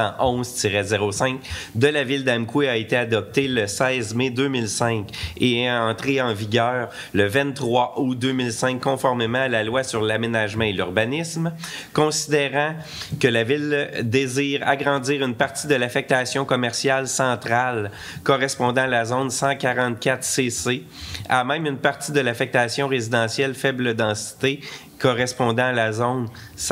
611-05 de la Ville d'Amqui a été adopté le 16 mai 2005 et est entré en vigueur le 23 août 2005 conformément à la loi sur l'aménagement et l'urbanisme, considérant que la Ville désire agrandir une partie de l'affectation commerciale centrale correspondant à la zone 144CC, à même une partie de l'affectation résidentielle faible densité correspondant à la zone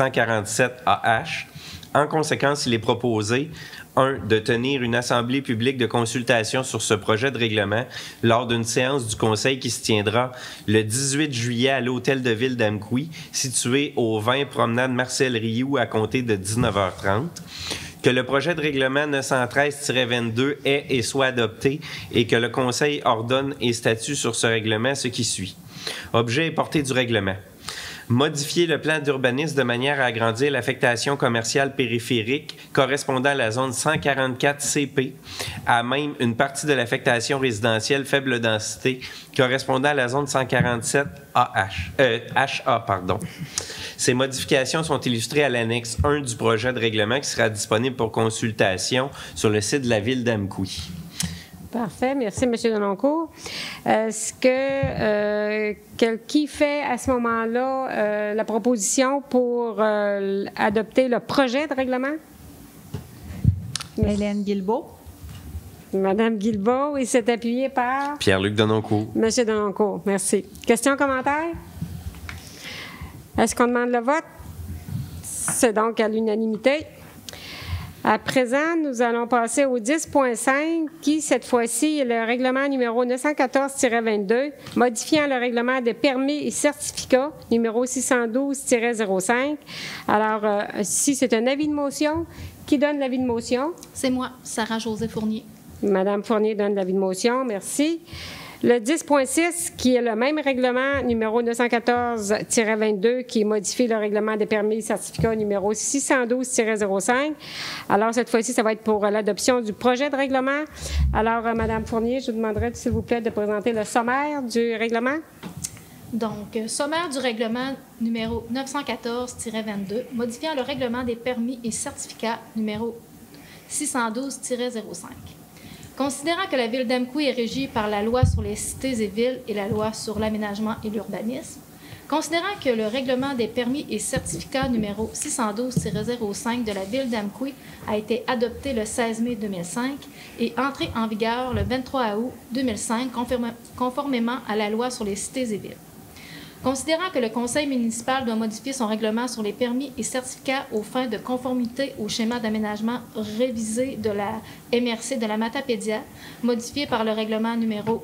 147AH. En conséquence, il est proposé 1. De tenir une assemblée publique de consultation sur ce projet de règlement lors d'une séance du Conseil qui se tiendra le 18 juillet à l'Hôtel de Ville d'Amqui, situé au 20 Promenade Marcel Rioux à compter de 19h30. Que le projet de règlement 913-22 est et soit adopté et que le Conseil ordonne et statue sur ce règlement ce qui suit. Objet et portée du règlement. Modifier le plan d'urbanisme de manière à agrandir l'affectation commerciale périphérique correspondant à la zone 144CP, à même une partie de l'affectation résidentielle faible densité correspondant à la zone 147HA. Ces modifications sont illustrées à l'annexe 1 du projet de règlement qui sera disponible pour consultation sur le site de la Ville d'Amqui. Parfait. Merci, M. Denoncourt. Est-ce que qui fait à ce moment-là la proposition pour adopter le projet de règlement? Hélène Guilbeault. Madame Guilbeault, et s'est appuyé par? Pierre-Luc Denoncourt. Monsieur Denoncourt, merci. Questions, commentaires? Est-ce qu'on demande le vote? C'est donc à l'unanimité. À présent, nous allons passer au 10.5 qui, cette fois-ci, est le règlement numéro 914-22, modifiant le règlement des permis et certificats numéro 612-05. Alors, ici, c'est un avis de motion. Qui donne l'avis de motion? C'est moi, Sarah-Josée Fournier. Madame Fournier donne l'avis de motion. Merci. Le 10.6, qui est le même règlement numéro 914-22, qui modifie le règlement des permis et certificats numéro 612-05. Alors, cette fois-ci, ça va être pour l'adoption du projet de règlement. Alors, Madame Fournier, je vous demanderai, s'il vous plaît, de présenter le sommaire du règlement. Donc, sommaire du règlement numéro 914-22, modifiant le règlement des permis et certificats numéro 612-05. Considérant que la Ville d'Amqui est régie par la loi sur les cités et villes et la loi sur l'aménagement et l'urbanisme, considérant que le règlement des permis et certificats numéro 612-05 de la Ville d'Amqui a été adopté le 16 mai 2005 et entré en vigueur le 23 août 2005 conformément à la loi sur les cités et villes. Considérant que le Conseil municipal doit modifier son règlement sur les permis et certificats aux fins de conformité au schéma d'aménagement révisé de la MRC de la Matapédia, modifié par le règlement numéro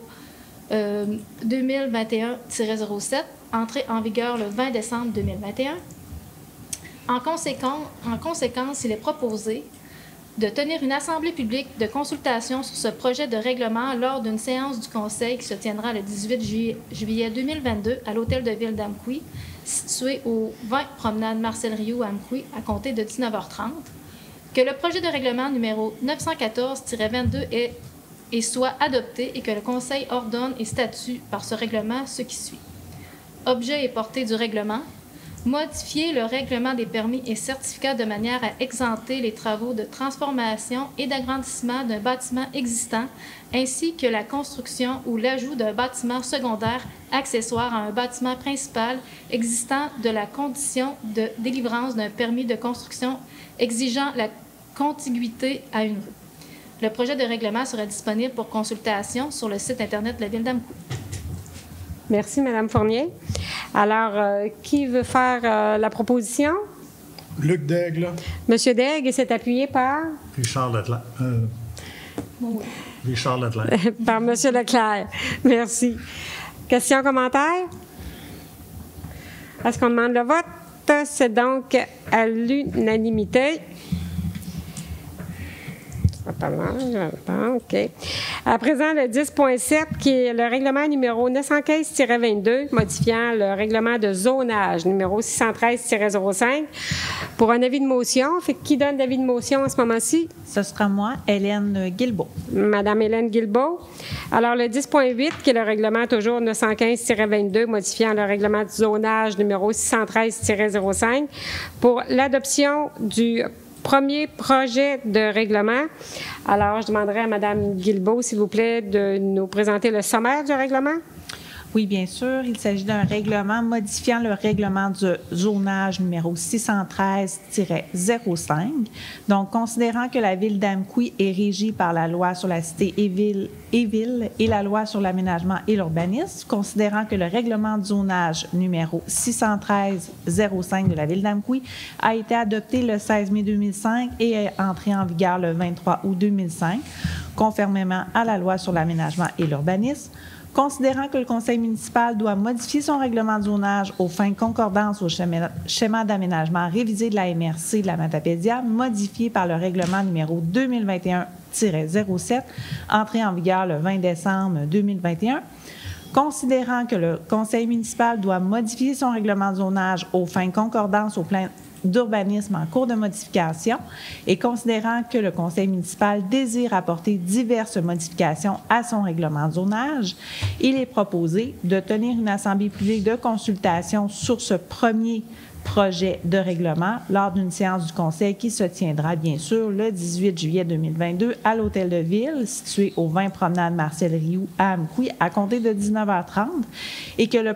2021-07, entré en vigueur le 20 décembre 2021. En conséquence, il est proposé de tenir une assemblée publique de consultation sur ce projet de règlement lors d'une séance du Conseil qui se tiendra le 18 juillet 2022 à l'Hôtel de Ville d'Amqui, situé au 20 Promenade Marcel Rioux à Amqui, à compter de 19h30. que le projet de règlement numéro 914-22 et soit adopté et que le Conseil ordonne et statue par ce règlement ce qui suit. Objet et portée du règlement. Modifier le règlement des permis et certificats de manière à exempter les travaux de transformation et d'agrandissement d'un bâtiment existant, ainsi que la construction ou l'ajout d'un bâtiment secondaire accessoire à un bâtiment principal existant de la condition de délivrance d'un permis de construction exigeant la contiguïté à une rue. Le projet de règlement sera disponible pour consultation sur le site Internet de la Ville d'Amqui. Merci, Mme Fournier. Alors, qui veut faire la proposition? Luc Daigle. Monsieur Daigle, s'est appuyé par? Richard Leclerc. Richard Leclerc. Par Monsieur Leclerc. Merci. Questions, commentaires? Est-ce qu'on demande le vote? C'est donc à l'unanimité. OK. À présent, le 10.7, qui est le règlement numéro 915-22, modifiant le règlement de zonage numéro 613-05, pour un avis de motion. Fait qui donne l'avis de motion à ce moment-ci? Ce sera moi, Hélène Guilbeault. Madame Hélène Guilbeault. Alors, le 10.8, qui est le règlement toujours 915-22, modifiant le règlement de zonage numéro 613-05, pour l'adoption du premier projet de règlement. Alors, je demanderai à Mme Guilbeault, s'il vous plaît, de nous présenter le sommaire du règlement. Oui, bien sûr. Il s'agit d'un règlement modifiant le règlement du zonage numéro 613-05. Donc, considérant que la Ville d'Amqui est régie par la loi sur la cité et ville et la loi sur l'aménagement et l'urbanisme, considérant que le règlement du zonage numéro 613-05 de la Ville d'Amqui a été adopté le 16 mai 2005 et est entré en vigueur le 23 août 2005, conformément à la loi sur l'aménagement et l'urbanisme, considérant que le conseil municipal doit modifier son règlement de zonage aux fins de concordance au schéma d'aménagement révisé de la MRC de la Matapédia, modifié par le règlement numéro 2021-07, entré en vigueur le 20 décembre 2021, considérant que le conseil municipal doit modifier son règlement de zonage aux fins de concordance au plan d'urbanisme en cours de modification et considérant que le conseil municipal désire apporter diverses modifications à son règlement de zonage, il est proposé de tenir une assemblée publique de consultation sur ce premier projet de règlement lors d'une séance du conseil qui se tiendra bien sûr le 18 juillet 2022 à l'Hôtel de Ville, situé au 20 promenade Marcel Rioux à Amqui, à compter de 19h30 et que le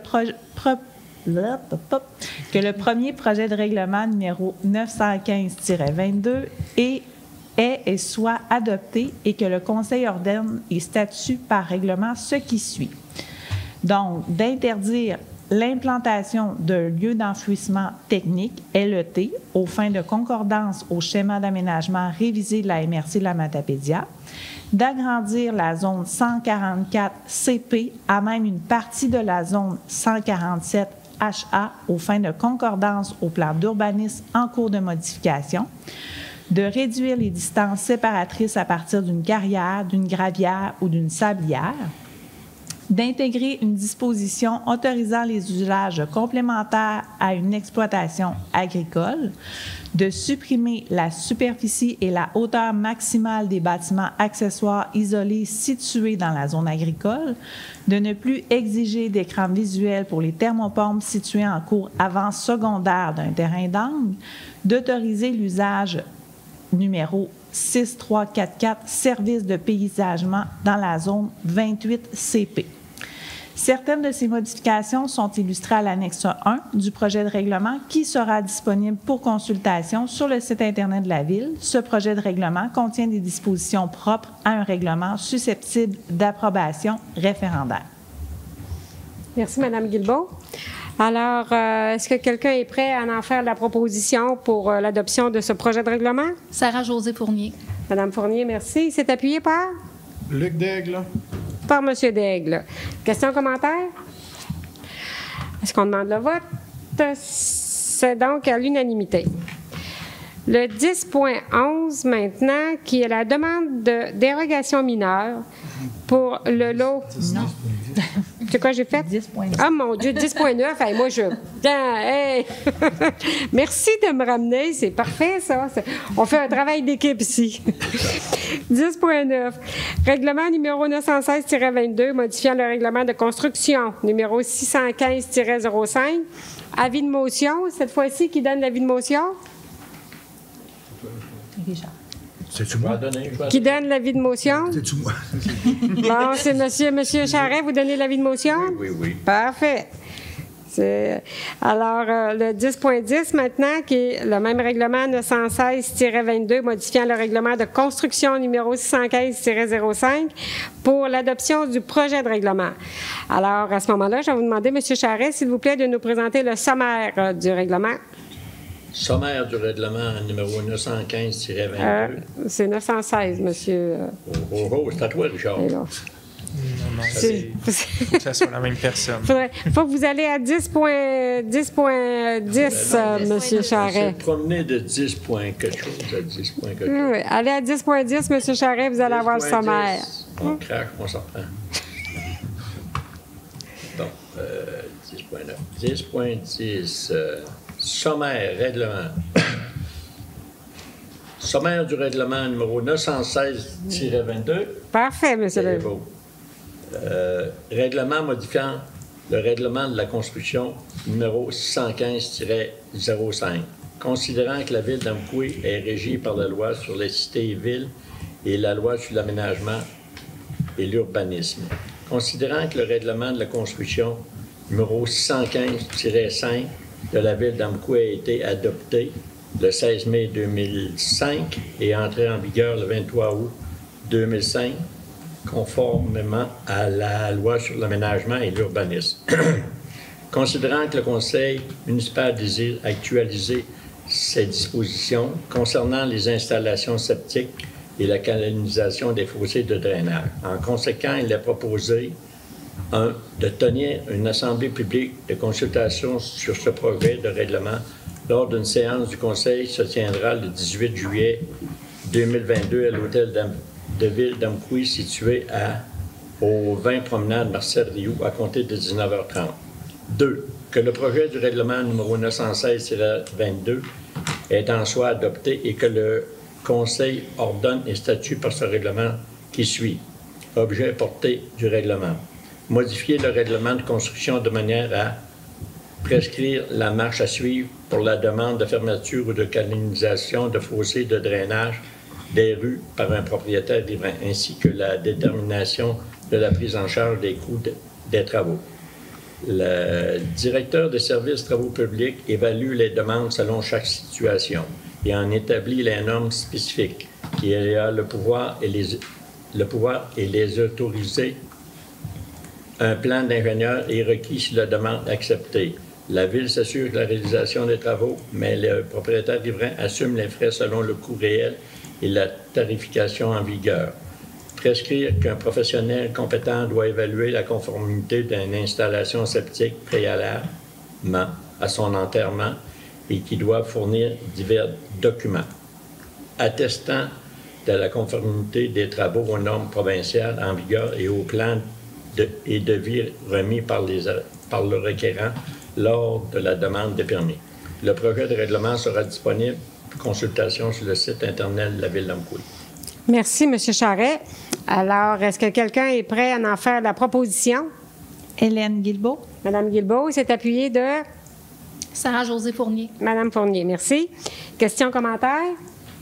premier projet de règlement numéro 915-22 est et soit adopté et que le Conseil ordonne et statue par règlement ce qui suit. Donc, d'interdire l'implantation d'un lieu d'enfouissement technique, LET, aux fins de concordance au schéma d'aménagement révisé de la MRC de la Matapédia, d'agrandir la zone 144 CP à même une partie de la zone 147 HA aux fins de concordance au plan d'urbanisme en cours de modification, de réduire les distances séparatrices à partir d'une carrière, d'une gravière ou d'une sablière, d'intégrer une disposition autorisant les usages complémentaires à une exploitation agricole, de supprimer la superficie et la hauteur maximale des bâtiments accessoires isolés situés dans la zone agricole, de ne plus exiger d'écran visuel pour les thermopompes situées en cours avant secondaire d'un terrain d'angle, d'autoriser l'usage numéro 6344, service de paysagement dans la zone 28 CP. Certaines de ces modifications sont illustrées à l'annexe 1 du projet de règlement qui sera disponible pour consultation sur le site Internet de la Ville. Ce projet de règlement contient des dispositions propres à un règlement susceptible d'approbation référendaire. Merci, Mme Guilbeault. Alors, est-ce que quelqu'un est prêt à en faire la proposition pour l'adoption de ce projet de règlement? Sarah-Josée Fournier. Mme Fournier, merci. Il s'est appuyé par? Luc Daigle. Par M. Daigle. Questions, commentaires? Est-ce qu'on demande le vote? C'est donc à l'unanimité. Le 10.11 maintenant, qui est la demande de dérogation mineure pour le lot. Non. C'est quoi j'ai fait? 10,9. Ah, mon Dieu, 10,9. Hey, moi, je... Hey. Merci de me ramener. C'est parfait, ça. On fait un travail d'équipe ici. 10,9. Règlement numéro 916-22, modifiant le règlement de construction numéro 615-05. Avis de motion. Cette fois-ci, qui donne l'avis de motion? Richard. C'est-tu Je vais moi? donner. Qui donne l'avis de motion? C'est-tu moi? Bon, c'est monsieur Charret, vous donnez l'avis de motion? Oui, oui. Parfait. Alors, le 10.10 maintenant, qui est le même règlement 916-22, modifiant le règlement de construction numéro 615-05 pour l'adoption du projet de règlement. Alors, à ce moment-là, je vais vous demander, M. Charret, s'il vous plaît, de nous présenter le sommaire du règlement. Sommaire du règlement numéro 915-22. C'est 916, monsieur. C'est à toi, Richard. Et là. Non, C'est- faut que ça soit la même personne. Il faut que vous allez à 10.10, monsieur On Charret. s'est promené de 10 points quelque chose à 10 points quelque chose. Oui, allez à 10.10, monsieur Charret, vous allez avoir le 10.10. sommaire. On crache, on s'en reprend. Bon, 10.9. 10.10. Sommaire, règlement. Sommaire du règlement numéro 916-22. Parfait, monsieur C'est le... beau. Règlement modifiant le règlement de la construction numéro 615-05. Considérant que la ville d'Amqui est régie par la loi sur les cités et villes et la loi sur l'aménagement et l'urbanisme. Considérant que le règlement de la construction numéro 615-5 de la ville d'Amqui a été adopté le 16 mai 2005 et entré en vigueur le 23 août 2005, conformément à la loi sur l'aménagement et l'urbanisme. Considérant que le Conseil municipal désire actualiser ses dispositions concernant les installations septiques et la canalisation des fossés de drainage. En conséquent, il est proposé 1. De tenir une assemblée publique de consultation sur ce projet de règlement lors d'une séance du Conseil se tiendra le 18 juillet 2022 à l'hôtel de ville d'Amqui situé au 20 promenade Marcel Rioux à compter de 19h30. 2. Que le projet du règlement numéro 916-22 est en soi adopté et que le Conseil ordonne et statue par ce règlement qui suit. Objet porté du règlement. Modifier le règlement de construction de manière à prescrire la marche à suivre pour la demande de fermeture ou de canalisation de fossés de drainage des rues par un propriétaire riverain, ainsi que la détermination de la prise en charge des coûts des travaux. Le directeur des services travaux publics évalue les demandes selon chaque situation et en établit les normes spécifiques, qui a le pouvoir et les autoriser. Un plan d'ingénieur est requis si la demande est acceptée. La Ville s'assure de la réalisation des travaux, mais le propriétaire riverain assume les frais selon le coût réel et la tarification en vigueur. Prescrire qu'un professionnel compétent doit évaluer la conformité d'une installation septique préalablement à son enterrement et qui doit fournir divers documents attestant de la conformité des travaux aux normes provinciales en vigueur et aux plans et devis remis par le requérant lors de la demande de permis. Le projet de règlement sera disponible pour consultation sur le site Internet de la Ville d'Amqui. Merci, M. Charret. Alors, est-ce que quelqu'un est prêt à en faire la proposition? Hélène Guilbeault. Mme Guilbeault, c'est appuyé de Sarah-Josée Fournier. Mme Fournier. Merci. Questions, commentaires?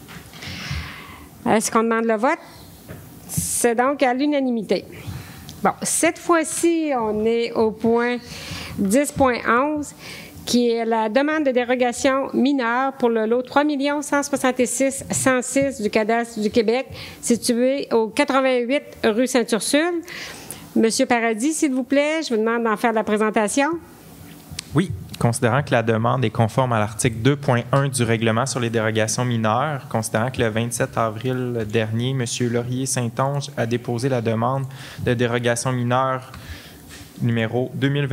Est-ce qu'on demande le vote? C'est donc à l'unanimité. Bon, cette fois-ci, on est au point 10.11, qui est la demande de dérogation mineure pour le lot 3 166 106 du cadastre du Québec, situé au 88 rue Sainte-Ursule. Monsieur Paradis, s'il vous plaît, je vous demande d'en faire la présentation. Oui, considérant que la demande est conforme à l'article 2.1 du règlement sur les dérogations mineures, considérant que le 27 avril dernier, M. Laurier-Saint-Onge a déposé la demande de dérogation mineure numéro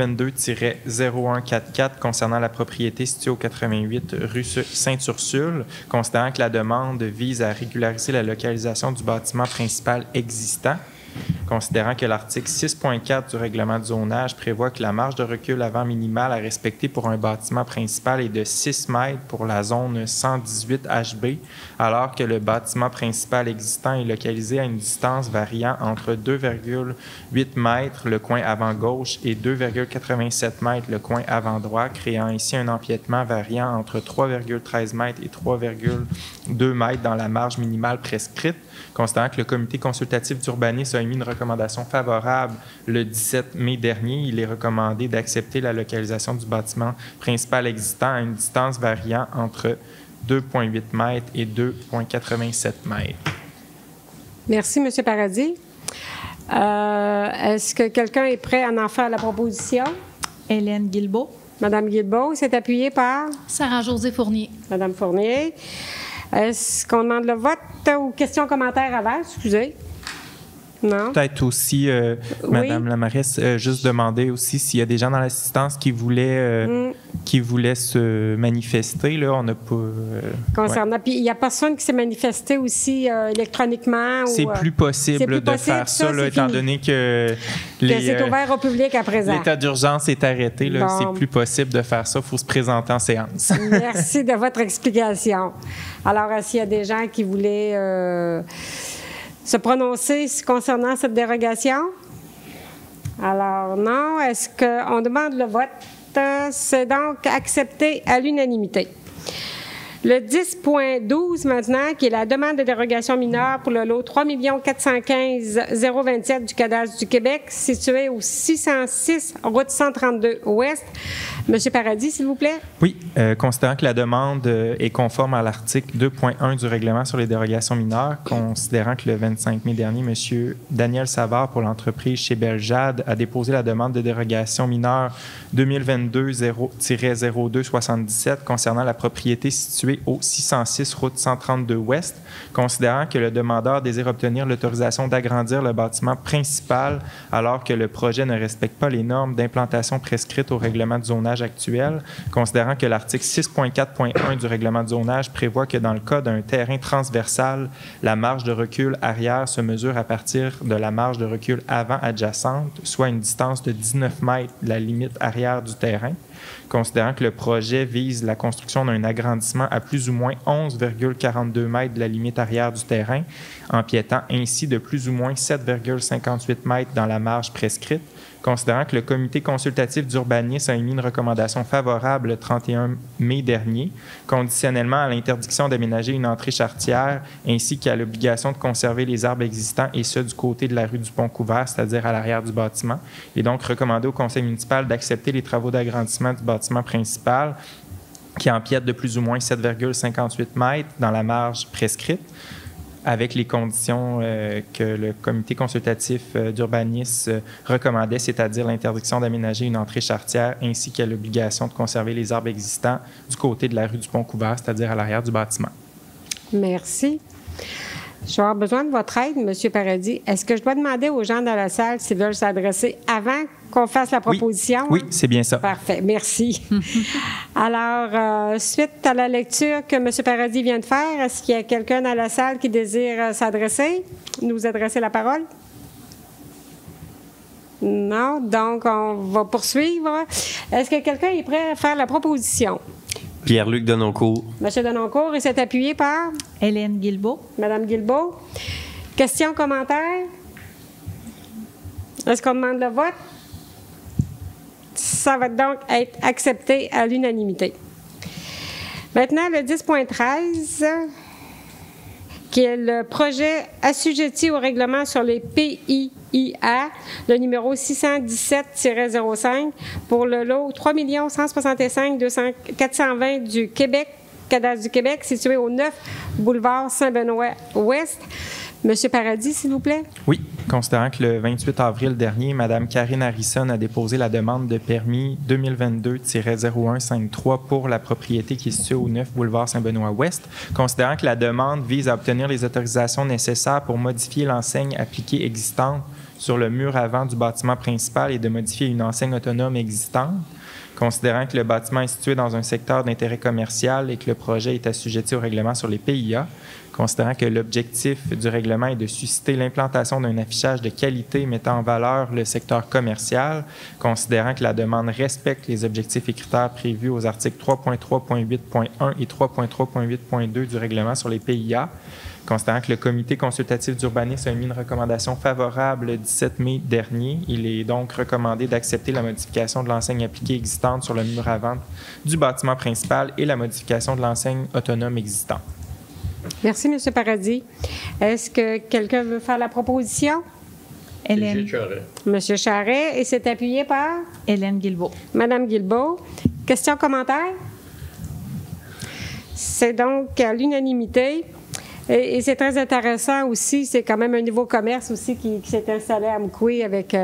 2022-0144 concernant la propriété située au 88 rue Sainte-Ursule, considérant que la demande vise à régulariser la localisation du bâtiment principal existant. considérant que l'article 6.4 du règlement du zonage prévoit que la marge de recul avant minimale à respecter pour un bâtiment principal est de 6 mètres pour la zone 118 HB, alors que le bâtiment principal existant est localisé à une distance variant entre 2,8 mètres le coin avant gauche et 2,87 mètres le coin avant droit, créant ainsi un empiètement variant entre 3,13 mètres et 3,2 mètres dans la marge minimale prescrite. Considérant que le comité consultatif d'urbanisme a émis une recommandation favorable le 17 mai dernier, il est recommandé d'accepter la localisation du bâtiment principal existant à une distance variant entre 2,8 mètres et 2,87 mètres. Merci, M. Paradis. Est-ce que quelqu'un est prêt à en faire la proposition? Hélène Guilbeault. Mme Guilbeault, c'est appuyé par? Sarah-Josée Fournier. Mme Fournier. Est-ce qu'on demande le vote ou questions, commentaires avant? Excusez. Non? Peut-être aussi, Mme Lamaresse, juste demander aussi s'il y a des gens dans l'assistance qui voulaient se manifester. Là, on n'a pas... Concernant. Puis il n'y a personne qui s'est manifesté aussi électroniquement? C'est plus possible de faire ça, là, étant donné que c'est ouvert au public à présent. L'état d'urgence est arrêté. Là, bon. C'est plus possible de faire ça. Il faut se présenter en séance. Merci de votre explication. Alors, s'il y a des gens qui voulaient se prononcer concernant cette dérogation? Alors, non. Est-ce qu'on demande le vote? C'est donc accepté à l'unanimité. Le 10.12 maintenant, qui est la demande de dérogation mineure pour le lot 3 415 027 du cadastre du Québec, situé au 606 route 132 Ouest. Monsieur Paradis, s'il vous plaît. Oui, considérant que la demande est conforme à l'article 2.1 du règlement sur les dérogations mineures, considérant que le 25 mai dernier, M. Daniel Savard pour l'entreprise chez Beljade a déposé la demande de dérogation mineure 2022-0277 concernant la propriété située au 606 route 132 Ouest, considérant que le demandeur désire obtenir l'autorisation d'agrandir le bâtiment principal alors que le projet ne respecte pas les normes d'implantation prescrites au règlement de zonage actuel, considérant que l'article 6.4.1 du règlement de zonage prévoit que dans le cas d'un terrain transversal, la marge de recul arrière se mesure à partir de la marge de recul avant adjacente, soit une distance de 19 mètres de la limite arrière du terrain, considérant que le projet vise la construction d'un agrandissement à plus ou moins 11,42 mètres de la limite arrière du terrain, empiétant ainsi de plus ou moins 7,58 mètres dans la marge prescrite, considérant que le comité consultatif d'urbanisme a émis une recommandation favorable le 31 mai dernier, conditionnellement à l'interdiction d'aménager une entrée charretière ainsi qu'à l'obligation de conserver les arbres existants et ceux du côté de la rue du Pont-Couvert, c'est-à-dire à l'arrière du bâtiment, et donc recommandé au conseil municipal d'accepter les travaux d'agrandissement du bâtiment principal qui empiètent de plus ou moins 7,58 mètres dans la marge prescrite, avec les conditions que le comité consultatif d'urbanisme recommandait, c'est-à-dire l'interdiction d'aménager une entrée charretière ainsi qu'à l'obligation de conserver les arbres existants du côté de la rue du Pont-Couvert, c'est-à-dire à l'arrière du bâtiment. Merci. Je vais avoir besoin de votre aide, M. Paradis. Est-ce que je dois demander aux gens dans la salle s'ils veulent s'adresser avant qu'on fasse la proposition? Oui, c'est bien ça. Parfait, merci. Alors, suite à la lecture que M. Paradis vient de faire, est-ce qu'il y a quelqu'un dans la salle qui désire s'adresser, nous adresser la parole? Non, donc on va poursuivre. Est-ce que quelqu'un est prêt à faire la proposition? Pierre-Luc Denoncourt. M. Denoncourt, et c'est appuyé par? Hélène Guilbeault. Mme Guilbeault. Questions, commentaires? Est-ce qu'on demande le vote? Ça va donc être accepté à l'unanimité. Maintenant, le 10.13, qui est le projet assujetti au règlement sur les PIIA, le numéro 617-05, pour le lot 3 165 420 du Québec, cadastre du Québec, situé au 9 boulevard Saint-Benoît-Ouest. Monsieur Paradis, s'il vous plaît. Oui, considérant que le 28 avril dernier, Mme Karine Harrison a déposé la demande de permis 2022-0153 pour la propriété qui est située au 9 boulevard Saint-Benoît-Ouest, considérant que la demande vise à obtenir les autorisations nécessaires pour modifier l'enseigne appliquée existante sur le mur avant du bâtiment principal et de modifier une enseigne autonome existante, Considérant que le bâtiment est situé dans un secteur d'intérêt commercial et que le projet est assujetti au règlement sur les PIA, considérant que l'objectif du règlement est de susciter l'implantation d'un affichage de qualité mettant en valeur le secteur commercial, considérant que la demande respecte les objectifs et critères prévus aux articles 3.3.8.1 et 3.3.8.2 du règlement sur les PIA, considérant que le comité consultatif d'urbanisme a émis une recommandation favorable le 17 mai dernier, il est donc recommandé d'accepter la modification de l'enseigne appliquée existante sur le mur avant du bâtiment principal et la modification de l'enseigne autonome existante. Merci, M. Paradis. Est-ce que quelqu'un veut faire la proposition? Hélène. M. Charret, et c'est appuyé par? Hélène Guilbeault. Mme Guilbeault. Question, commentaire? C'est donc à l'unanimité. Et c'est très intéressant aussi, c'est quand même un nouveau commerce aussi qui s'est installé à Amkoui avec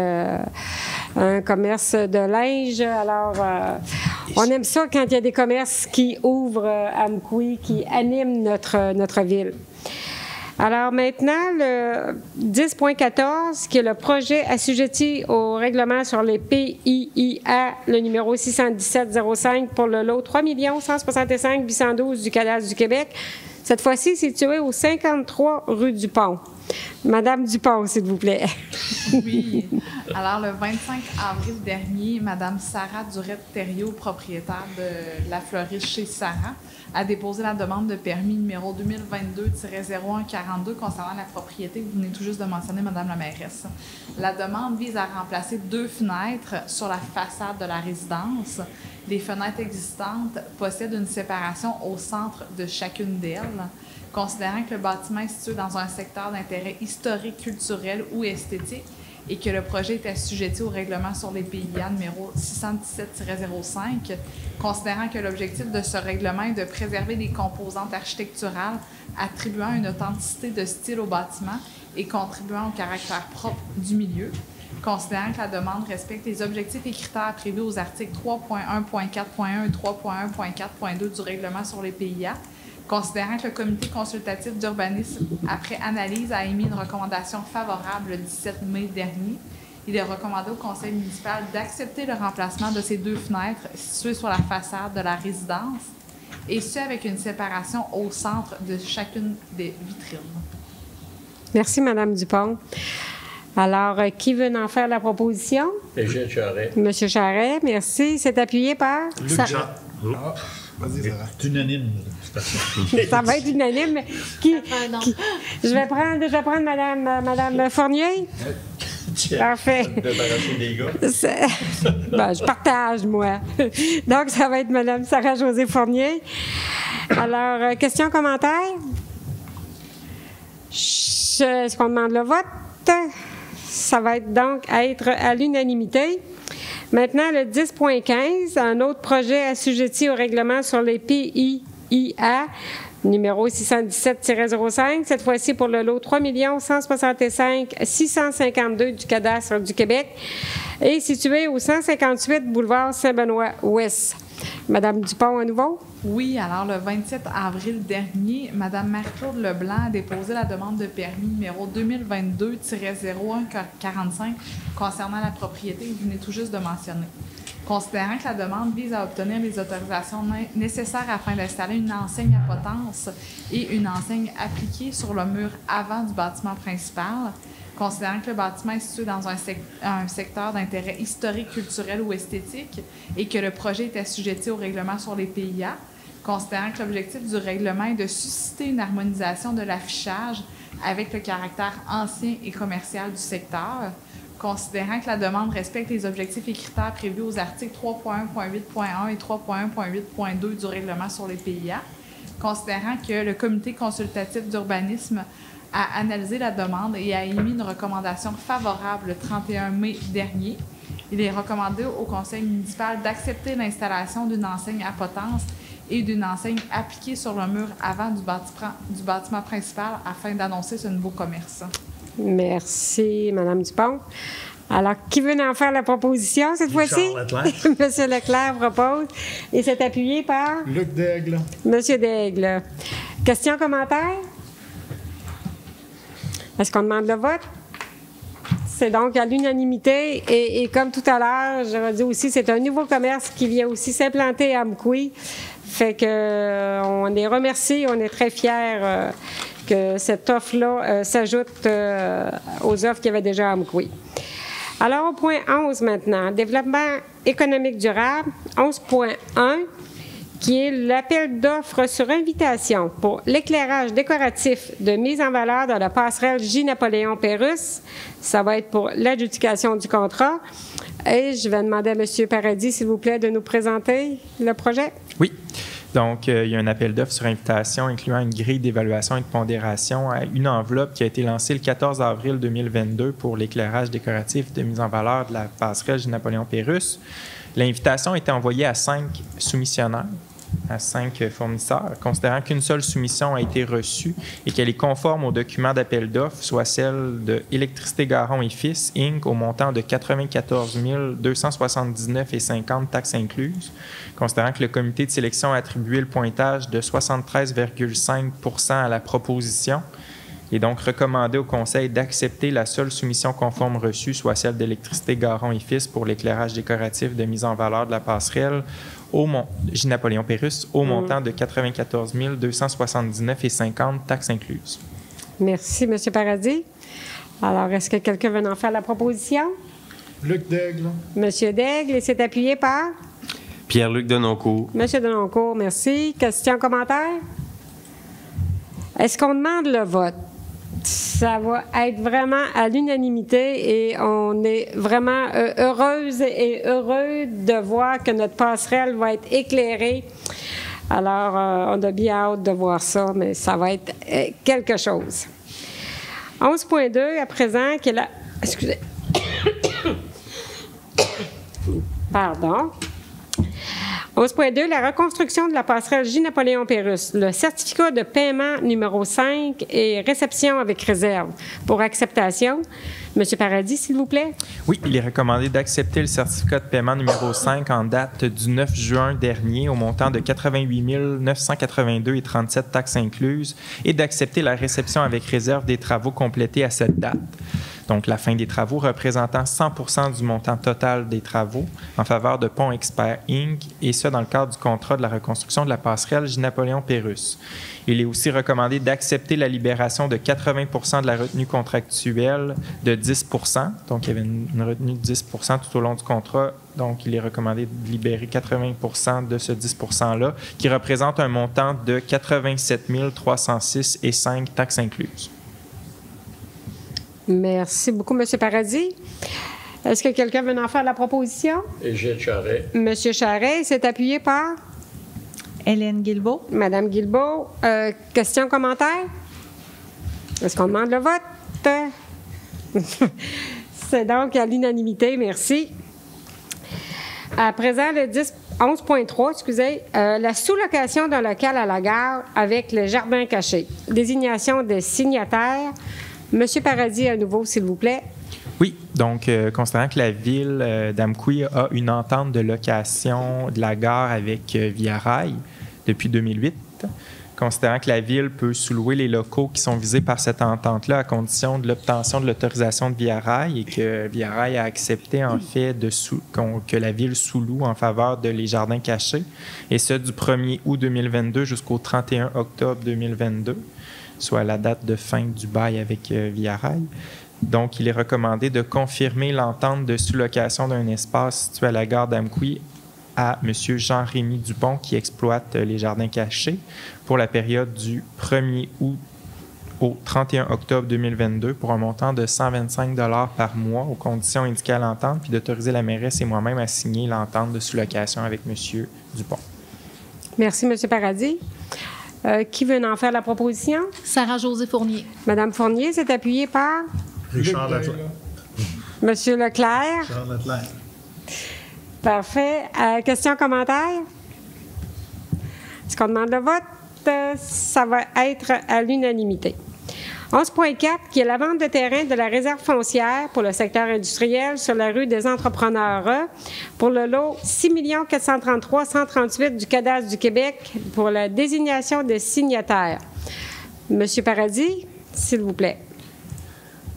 un commerce de linge. Alors, on aime ça quand il y a des commerces qui ouvrent à Amkoui, qui animent notre ville. Alors maintenant, le 10.14, qui est le projet assujetti au règlement sur les PIIA, le numéro 617-05 pour le lot 3 165 812 du cadastre du Québec. Cette fois-ci, situé au 53 rue du Pont. Madame Dupont, s'il vous plaît. Oui. Alors, le 25 avril dernier, Madame Sarah Durette-Thériault, propriétaire de la fleuriste chez Sarah, a déposé la demande de permis numéro 2022-0142 concernant la propriété que vous venez tout juste de mentionner, Madame la mairesse. La demande vise à remplacer 2 fenêtres sur la façade de la résidence. Les fenêtres existantes possèdent une séparation au centre de chacune d'elles. Considérant que le bâtiment est situé dans un secteur d'intérêt historique, culturel ou esthétique et que le projet est assujetti au règlement sur les PIA numéro 617-05, considérant que l'objectif de ce règlement est de préserver les composantes architecturales attribuant une authenticité de style au bâtiment et contribuant au caractère propre du milieu, considérant que la demande respecte les objectifs et critères prévus aux articles 3.1.4.1 et 3.1.4.2 du règlement sur les PIA, considérant que le comité consultatif d'urbanisme, après analyse, a émis une recommandation favorable le 17 mai dernier, il est recommandé au conseil municipal d'accepter le remplacement de ces 2 fenêtres situées sur la façade de la résidence, et ce, avec une séparation au centre de chacune des vitrines. Merci, Mme Dupont. Alors, qui veut en faire la proposition? M. Charret. M. Charret, merci. C'est appuyé par? Luc Jean. Vas-y, Sarah. C'est unanime. Ça va être unanime. Mais je vais prendre Mme Fournier. Parfait. Débarrasser des gars. Ben, je partage, moi. Donc, ça va être Mme Sarah-Josée Fournier. Alors, question, commentaire? Est-ce qu'on demande le vote? Ça va être donc être à l'unanimité. Maintenant, le 10.15, un autre projet assujetti au règlement sur les PIIA, numéro 617-05, cette fois-ci pour le lot 3 165 652 du cadastre du Québec, et situé au 158 boulevard Saint-Benoît-Ouest. Madame Dupont, à nouveau? Oui, alors le 27 avril dernier, Mme Marie-Claude Leblanc a déposé la demande de permis numéro 2022-0145 concernant la propriété que vous venez tout juste de mentionner. Considérant que la demande vise à obtenir les autorisations nécessaires afin d'installer une enseigne à potence et une enseigne appliquée sur le mur avant du bâtiment principal, considérant que le bâtiment est situé dans un secteur d'intérêt historique, culturel ou esthétique et que le projet est assujetti au règlement sur les PIA, considérant que l'objectif du règlement est de susciter une harmonisation de l'affichage avec le caractère ancien et commercial du secteur, considérant que la demande respecte les objectifs et critères prévus aux articles 3.1.8.1 et 3.1.8.2 du règlement sur les PIA, considérant que le comité consultatif d'urbanisme a analysé la demande et a émis une recommandation favorable le 31 mai dernier. Il est recommandé au conseil municipal d'accepter l'installation d'une enseigne à potence et d'une enseigne appliquée sur le mur avant du bâtiment principal afin d'annoncer ce nouveau commerce. Merci, Mme Dupont. Alors, qui veut en faire la proposition cette fois-ci? Monsieur Leclerc propose. Et c'est appuyé par? Luc Daigle. Monsieur Daigle. Question, commentaire? Est-ce qu'on demande le vote? C'est donc à l'unanimité. Et comme tout à l'heure, j'aurais dit aussi, c'est un nouveau commerce qui vient aussi s'implanter à Amqui. Fait que on les remercie, on est très fiers que cette offre-là s'ajoute aux offres qu'il y avait déjà à Amqui. Alors, au point 11 maintenant, développement économique durable, 11.1, qui est l'appel d'offres sur invitation pour l'éclairage décoratif de mise en valeur de la passerelle J-Napoléon Pérusse. Ça va être pour l'adjudication du contrat. Et je vais demander à M. Paradis, s'il vous plaît, de nous présenter le projet. Oui. Donc, il y a un appel d'offres sur invitation incluant une grille d'évaluation et de pondération à une enveloppe qui a été lancée le 14 avril 2022 pour l'éclairage décoratif de mise en valeur de la passerelle J-Napoléon Pérusse. L'invitation a été envoyée à 5 soumissionnaires, à 5 fournisseurs, considérant qu'une seule soumission a été reçue et qu'elle est conforme au document d'appel d'offres, soit celle de Électricité Garon et Fils, Inc., au montant de 94 279,50 taxes incluses, considérant que le comité de sélection a attribué le pointage de 73,5 % à la proposition, et donc recommandé au Conseil d'accepter la seule soumission conforme reçue, soit celle d'Électricité Garon et Fils pour l'éclairage décoratif de mise en valeur de la passerelle au J-Napoléon Pérusse au montant de 94 279,50 taxes incluses. Merci, M. Paradis. Alors, est-ce que quelqu'un veut en faire la proposition? Luc Daigle. M. Daigle, et c'est appuyé par? Pierre-Luc Denoncourt. M. Denoncourt, merci. Questions, commentaires? Est-ce qu'on demande le vote? Ça va être vraiment à l'unanimité et on est vraiment heureuse et heureux de voir que notre passerelle va être éclairée. Alors, on a bien hâte de voir ça, mais ça va être quelque chose. 11.2 à présent, qui est la... Excusez. Pardon. 11.2, la reconstruction de la passerelle J-Napoléon Pérusse. Le certificat de paiement numéro 5 et réception avec réserve pour acceptation. Monsieur Paradis, s'il vous plaît. Oui, il est recommandé d'accepter le certificat de paiement numéro 5 en date du 9 juin dernier au montant de 88 982,37 taxes incluses et d'accepter la réception avec réserve des travaux complétés à cette date. Donc, la fin des travaux représentant 100 % du montant total des travaux en faveur de Pont Expert Inc., et ce, dans le cadre du contrat de la reconstruction de la passerelle J-Napoléon Pérusse. Il est aussi recommandé d'accepter la libération de 80 % de la retenue contractuelle de 10 %. Donc, il y avait une retenue de 10 % tout au long du contrat. Donc, il est recommandé de libérer 80 % de ce 10 % qui représente un montant de 87 306,5 taxes incluses. Merci beaucoup, M. Paradis. Est-ce que quelqu'un veut en faire la proposition? Gilles Charret. M. Charret, c'est appuyé par? Hélène Guilbeault. Madame Guilbeault. Questions, commentaires? Est-ce qu'on demande le vote? C'est donc à l'unanimité. Merci. À présent, le 11.3, excusez, la sous-location d'un local à la gare avec le jardin caché. Désignation des signataires. Monsieur Paradis, à nouveau, s'il vous plaît. Oui, donc, considérant que la ville d'Amqui a une entente de location de la gare avec Via Rail depuis 2008, considérant que la ville peut sous-louer les locaux qui sont visés par cette entente-là à condition de l'obtention de l'autorisation de Via Rail et que Via Rail a accepté, en fait, que la ville sous-loue en faveur de les jardins cachés, et ce, du 1er août 2022 jusqu'au 31 octobre 2022. Soit la date de fin du bail avec Via Rail. Donc, il est recommandé de confirmer l'entente de sous-location d'un espace situé à la gare d'Amqui à M. Jean-Rémy Dupont, qui exploite les jardins cachés, pour la période du 1er août au 31 octobre 2022 pour un montant de 125 $ par mois aux conditions indiquées à l'entente, puis d'autoriser la mairesse et moi-même à signer l'entente de sous-location avec M. Dupont. Merci, M. Paradis. Qui veut en faire la proposition? Sarah-Josée Fournier. Madame Fournier, c'est appuyé par? Richard Leclerc. Monsieur Leclerc. Richard Leclerc. Parfait. Question, commentaire? Est-ce qu'on demande le vote? Ça va être à l'unanimité. 11.4, qui est la vente de terrain de la réserve foncière pour le secteur industriel sur la rue des Entrepreneurs pour le lot 6 433 138 du Cadastre du Québec pour la désignation des signataires. Monsieur Paradis, s'il vous plaît.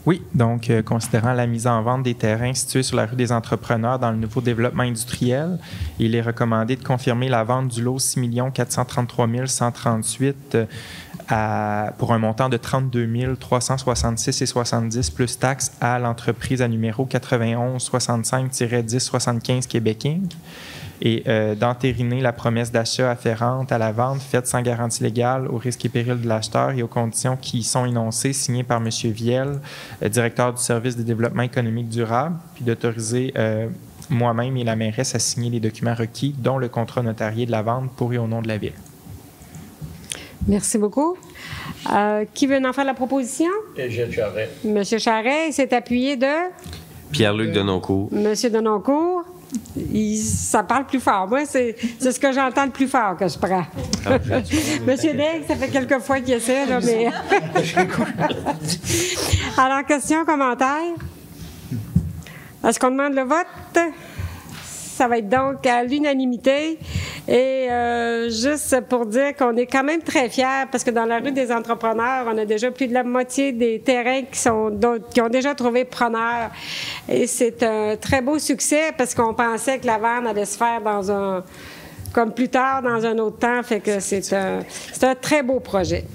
Oui, donc considérant la mise en vente des terrains situés sur la rue des Entrepreneurs dans le nouveau développement industriel, il est recommandé de confirmer la vente du lot 6 433 138 pour un montant de 32 366,70 plus taxes à l'entreprise à numéro 91 65-10 75 Québec Inc. Et d'entériner la promesse d'achat afférente à la vente faite sans garantie légale au risque et péril de l'acheteur et aux conditions qui y sont énoncées, signées par M. Viel, directeur du service de développement économique durable, puis d'autoriser moi-même et la mairesse à signer les documents requis, dont le contrat notarié de la vente pour et au nom de la Ville. Merci beaucoup. Qui veut en faire la proposition? Gilles Charret. Monsieur Charret, il s'est appuyé de? Pierre-Luc Denoncourt. Monsieur Denoncourt. Ça parle plus fort. Moi, c'est ce que j'entends le plus fort que je prends. Monsieur Daigle, ça fait quelques fois qu'il essaie, là, mais... Alors, question, commentaire? Est-ce qu'on demande le vote? Ça va être donc à l'unanimité. Et juste pour dire qu'on est quand même très fiers, parce que dans la rue des Entrepreneurs, on a déjà plus de la moitié des terrains qui ont déjà trouvé preneur. Et c'est un très beau succès, parce qu'on pensait que la vente allait se faire comme plus tard, dans un autre temps. Fait que c'est un très beau projet.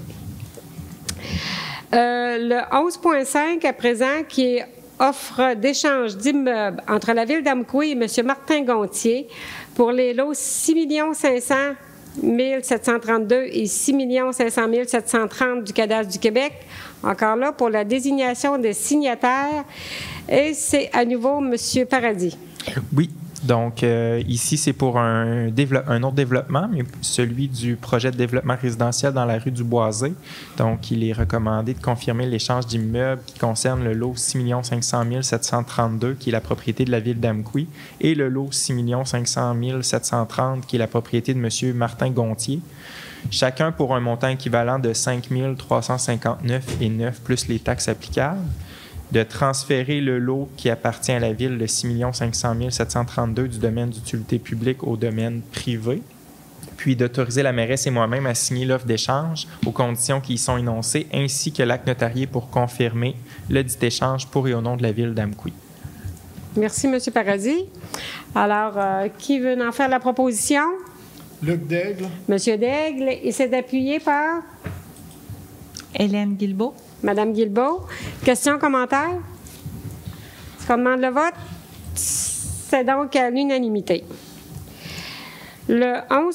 Le 11.5 à présent, qui est offre d'échange d'immeubles entre la Ville d'Amqui et M. Martin Gontier pour les lots 6 500 732 et 6 500 730 du Cadastre du Québec. Encore là, pour la désignation des signataires. Et c'est à nouveau M. Paradis. Oui. Donc, ici, c'est pour un autre développement, mais celui du projet de développement résidentiel dans la rue du Boisé. Donc, il est recommandé de confirmer l'échange d'immeubles qui concerne le lot 6 500 732, qui est la propriété de la Ville d'Amqui, et le lot 6 500 730, qui est la propriété de M. Martin Gontier. Chacun pour un montant équivalent de 5 359,9 plus les taxes applicables. De transférer le lot qui appartient à la Ville, le 6 500 732 du domaine d'utilité publique au domaine privé, puis d'autoriser la mairesse et moi-même à signer l'offre d'échange aux conditions qui y sont énoncées, ainsi que l'acte notarié pour confirmer le dit échange pour et au nom de la Ville d'Amqui. Merci, M. Paradis. Alors, qui veut en faire la proposition? Luc Daigle. M. Daigle, il s'est appuyé par? Hélène Guilbeault. Madame Guilbeault. Question, commentaire? Est-ce qu'on demande le vote? C'est donc à l'unanimité. Le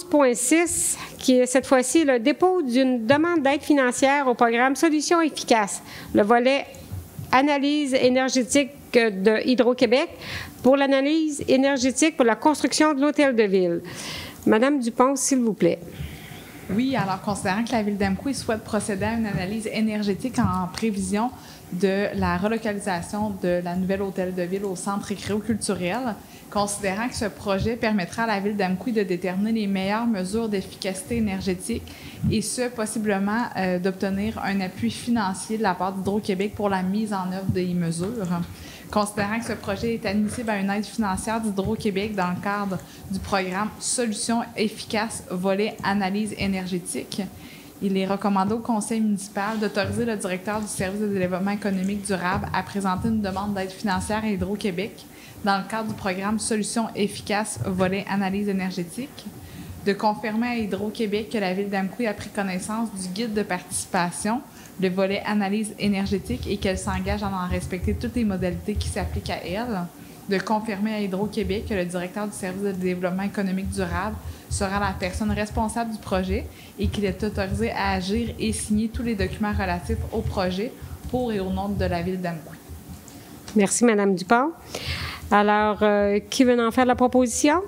11.6, qui est cette fois-ci le dépôt d'une demande d'aide financière au programme Solutions efficaces, le volet analyse énergétique de Hydro-Québec pour l'analyse énergétique pour la construction de l'hôtel de ville. Madame Dupont, s'il vous plaît. Oui, alors considérant que la Ville d'Amqui souhaite procéder à une analyse énergétique en prévision de la relocalisation de la nouvelle hôtel de ville au centre récréo-culturel, considérant que ce projet permettra à la Ville d'Amqui de déterminer les meilleures mesures d'efficacité énergétique et ce, possiblement d'obtenir un appui financier de la part d'Hydro-Québec pour la mise en œuvre des mesures. Considérant que ce projet est admissible à une aide financière d'Hydro-Québec dans le cadre du programme Solutions efficaces, volet analyse énergétique, il est recommandé au conseil municipal d'autoriser le directeur du service de développement économique durable à présenter une demande d'aide financière à Hydro-Québec dans le cadre du programme Solutions efficaces, volet analyse énergétique, de confirmer à Hydro-Québec que la Ville d'Amqui a pris connaissance du guide de participation, le volet analyse énergétique, et qu'elle s'engage à en respecter toutes les modalités qui s'appliquent à elle, de confirmer à Hydro-Québec que le directeur du service de développement économique durable sera la personne responsable du projet et qu'il est autorisé à agir et signer tous les documents relatifs au projet pour et au nom de la Ville d'Amqui. Merci, Mme Dupont. Alors, qui veut en faire la proposition?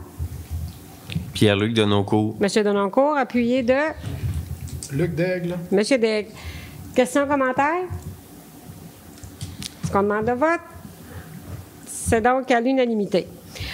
Pierre-Luc Denoncourt. M. Denoncourt, appuyé de? Luc Daigle. M. Daigle. Question, commentaire? Est-ce qu'on demande le vote? C'est donc à l'unanimité.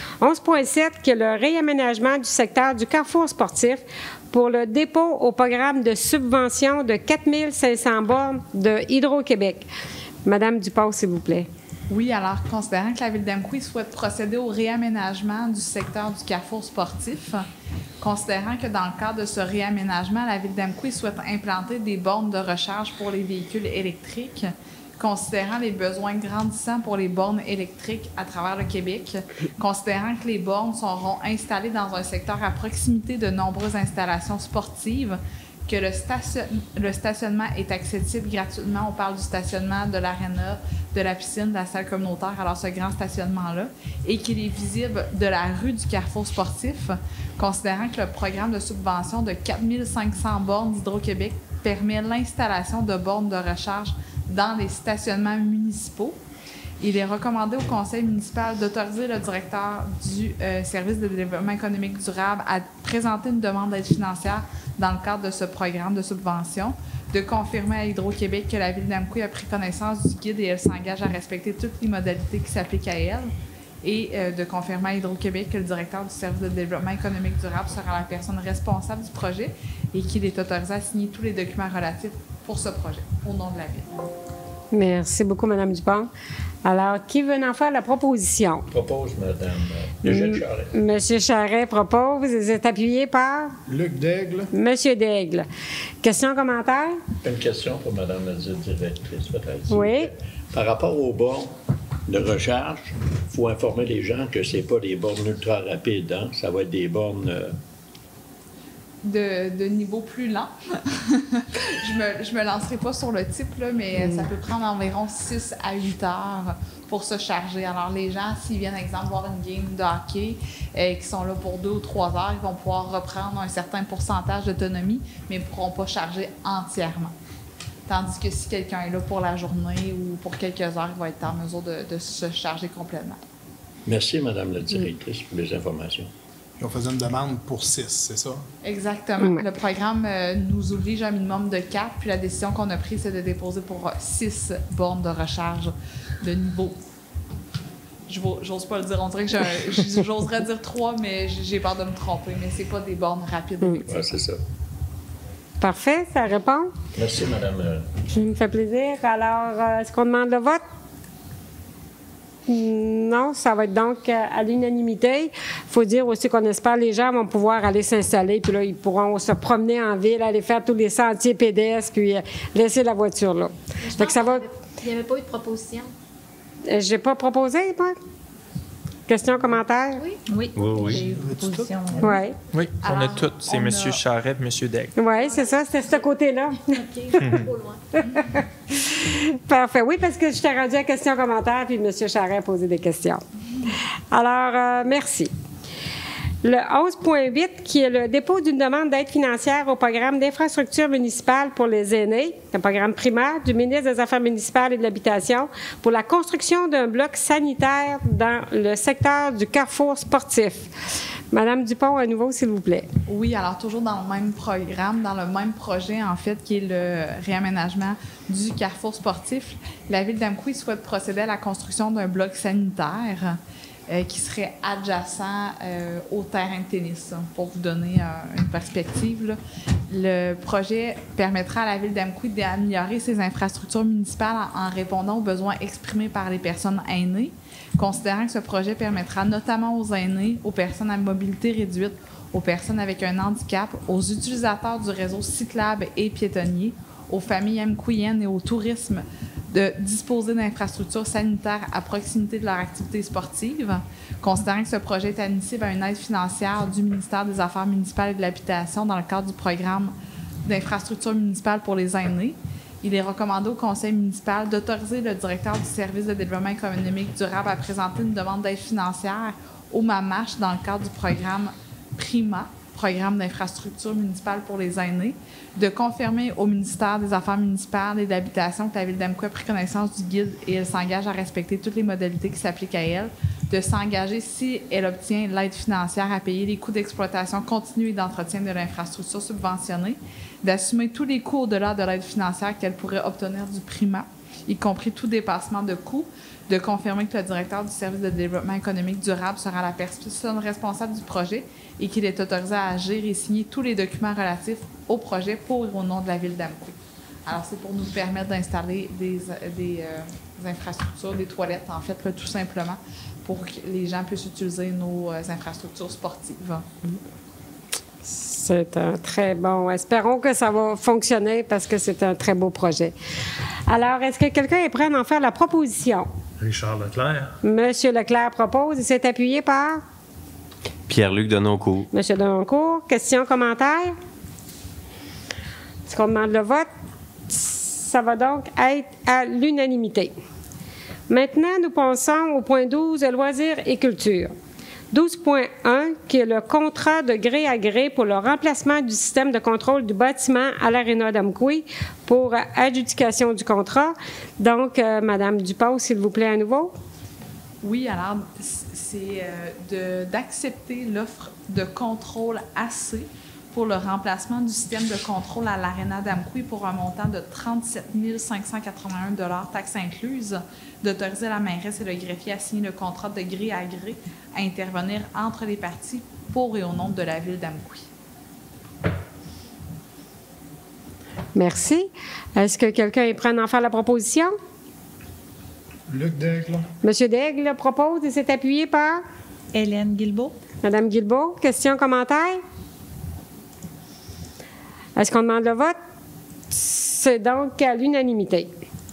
11.7, qui est le réaménagement du secteur du carrefour sportif pour le dépôt au programme de subvention de 4 500 bornes de Hydro-Québec. Madame Dupont, s'il vous plaît. Oui, alors, considérant que la Ville d'Amqui souhaite procéder au réaménagement du secteur du carrefour sportif, considérant que dans le cadre de ce réaménagement, la Ville d'Amqui souhaite implanter des bornes de recharge pour les véhicules électriques, considérant les besoins grandissants pour les bornes électriques à travers le Québec, considérant que les bornes seront installées dans un secteur à proximité de nombreuses installations sportives, que le stationnement est accessible gratuitement. On parle du stationnement de l'aréna, de la piscine, de la salle communautaire, alors ce grand stationnement-là, et qu'il est visible de la rue du Carrefour sportif, considérant que le programme de subvention de 4 500 bornes d'Hydro-Québec permet l'installation de bornes de recharge dans les stationnements municipaux. Il est recommandé au conseil municipal d'autoriser le directeur du service de développement économique durable à présenter une demande d'aide financière dans le cadre de ce programme de subvention, de confirmer à Hydro-Québec que la Ville d'Amqui a pris connaissance du guide et elle s'engage à respecter toutes les modalités qui s'appliquent à elle, et de confirmer à Hydro-Québec que le directeur du service de développement économique durable sera la personne responsable du projet et qu'il est autorisé à signer tous les documents relatifs pour ce projet, au nom de la Ville. Merci beaucoup, Mme Dupont. Alors, qui veut en faire la proposition? Propose, Mme Brigitte Charret. Monsieur Charret propose. Vous êtes appuyé par? Luc Daigle. Monsieur Daigle. Question, commentaire? Une question pour Mme la directrice, peut-être. Oui. Par rapport aux bornes de recharge, il faut informer les gens que ce n'est pas des bornes ultra rapides. Hein? Ça va être des bornes... De niveau plus lent. je me lancerai pas sur le type, là, mais ça peut prendre environ 6 à 8 heures pour se charger. Alors, les gens, s'ils viennent, exemple, voir une game de hockey qui sont là pour 2 ou 3 heures, ils vont pouvoir reprendre un certain pourcentage d'autonomie, mais ils ne pourront pas charger entièrement. Tandis que si quelqu'un est là pour la journée ou pour quelques heures, il va être en mesure de se charger complètement. Merci, Mme la directrice, pour les informations. Puis on faisait une demande pour 6, c'est ça? Exactement. Ouais. Le programme nous oblige à un minimum de 4, puis la décision qu'on a prise, c'est de déposer pour 6 bornes de recharge de niveau. J'ose pas le dire. On dirait que j'oserais dire 3, mais j'ai peur de me tromper. Mais c'est pas des bornes rapides. Oui, c'est ça. Parfait, ça répond. Merci, Mme. Ça me fait plaisir. Alors, est-ce qu'on demande le vote? Non, ça va être donc à l'unanimité. Il faut dire aussi qu'on espère que les gens vont pouvoir aller s'installer, puis là, ils pourront se promener en ville, aller faire tous les sentiers pédestres, puis laisser la voiture là. Fait que ça va... Il n'y avait pas eu de proposition. J'ai pas proposé, moi? Question, commentaire? Oui. Oui. J'ai eu une proposition. Oui. Oui, on a Alors, toutes. C'est on M. a- Charret et M. Daigle. Oui, c'est ça, c'était ce côté-là. OK, pas trop loin. Parfait. Oui, parce que je t'ai rendu à question-commentaire, puis M. Charret a posé des questions. Alors, merci. Le 11.8, qui est le dépôt d'une demande d'aide financière au programme d'infrastructure municipale pour les aînés, un programme primaire du ministre des Affaires municipales et de l'Habitation, pour la construction d'un bloc sanitaire dans le secteur du carrefour sportif. Madame Dupont, à nouveau, s'il vous plaît. Oui, alors toujours dans le même programme, dans le même projet, en fait, qui est le réaménagement du carrefour sportif. La Ville d'Amqui souhaite procéder à la construction d'un bloc sanitaire qui serait adjacent au terrain de tennis, pour vous donner une perspective, là. Le projet permettra à la Ville d'Amqui d'améliorer ses infrastructures municipales en répondant aux besoins exprimés par les personnes aînées, considérant que ce projet permettra notamment aux aînés, aux personnes à mobilité réduite, aux personnes avec un handicap, aux utilisateurs du réseau cyclable et piétonnier, aux familles amquiennes et au tourisme de disposer d'infrastructures sanitaires à proximité de leur activité sportive, considérant que ce projet est admissible à une aide financière du ministère des Affaires municipales et de l'Habitation dans le cadre du programme d'infrastructures municipales pour les aînés. Il est recommandé au conseil municipal d'autoriser le directeur du service de développement économique durable à présenter une demande d'aide financière au MAMACH dans le cadre du programme PRIMA, programme d'infrastructure municipale pour les aînés, de confirmer au ministère des Affaires municipales et de l'Habitation que la Ville d'Amqui a pris connaissance du guide et elle s'engage à respecter toutes les modalités qui s'appliquent à elle, de s'engager, si elle obtient l'aide financière, à payer les coûts d'exploitation continue et d'entretien de l'infrastructure subventionnée, d'assumer tous les coûts au-delà de l'aide financière qu'elle pourrait obtenir du PRIMA, y compris tout dépassement de coûts, de confirmer que le directeur du service de développement économique durable sera la personne responsable du projet et qu'il est autorisé à agir et signer tous les documents relatifs au projet pour et au nom de la Ville d'Amqui. Alors, c'est pour nous permettre d'installer des infrastructures, des toilettes, en fait, là, tout simplement, pour que les gens puissent utiliser nos infrastructures sportives. C'est un très bon. Espérons que ça va fonctionner parce que c'est un très beau projet. Alors, est-ce que quelqu'un est prêt à en faire la proposition? Richard Leclerc. Monsieur Leclerc propose et c'est appuyé par? Pierre-Luc Denoncourt. Monsieur Denoncourt, question, commentaire? Est-ce qu'on demande le vote? Ça va donc être à l'unanimité. Maintenant, nous passons au point 12, loisirs et culture. 12.1, qui est le contrat de gré à gré pour le remplacement du système de contrôle du bâtiment à l'Aréna d'Amqui pour adjudication du contrat. Donc, Madame Dupont, s'il vous plaît, à nouveau. Oui, alors, c'est d'accepter l'offre de contrôle AC pour le remplacement du système de contrôle à l'Aréna d'Amqui pour un montant de 37 581 taxes incluses, d'autoriser la mairesse et le greffier à signer le contrat de gré à gré à intervenir entre les parties pour et au nom de la ville d'Amqui. Merci. Est-ce que quelqu'un est prêt à en faire la proposition? Luc Daigle. Monsieur Daigle propose et c'est appuyé par? Hélène Guilbeault. Madame Guilbeault, question, commentaire? Est-ce qu'on demande le vote? C'est donc à l'unanimité.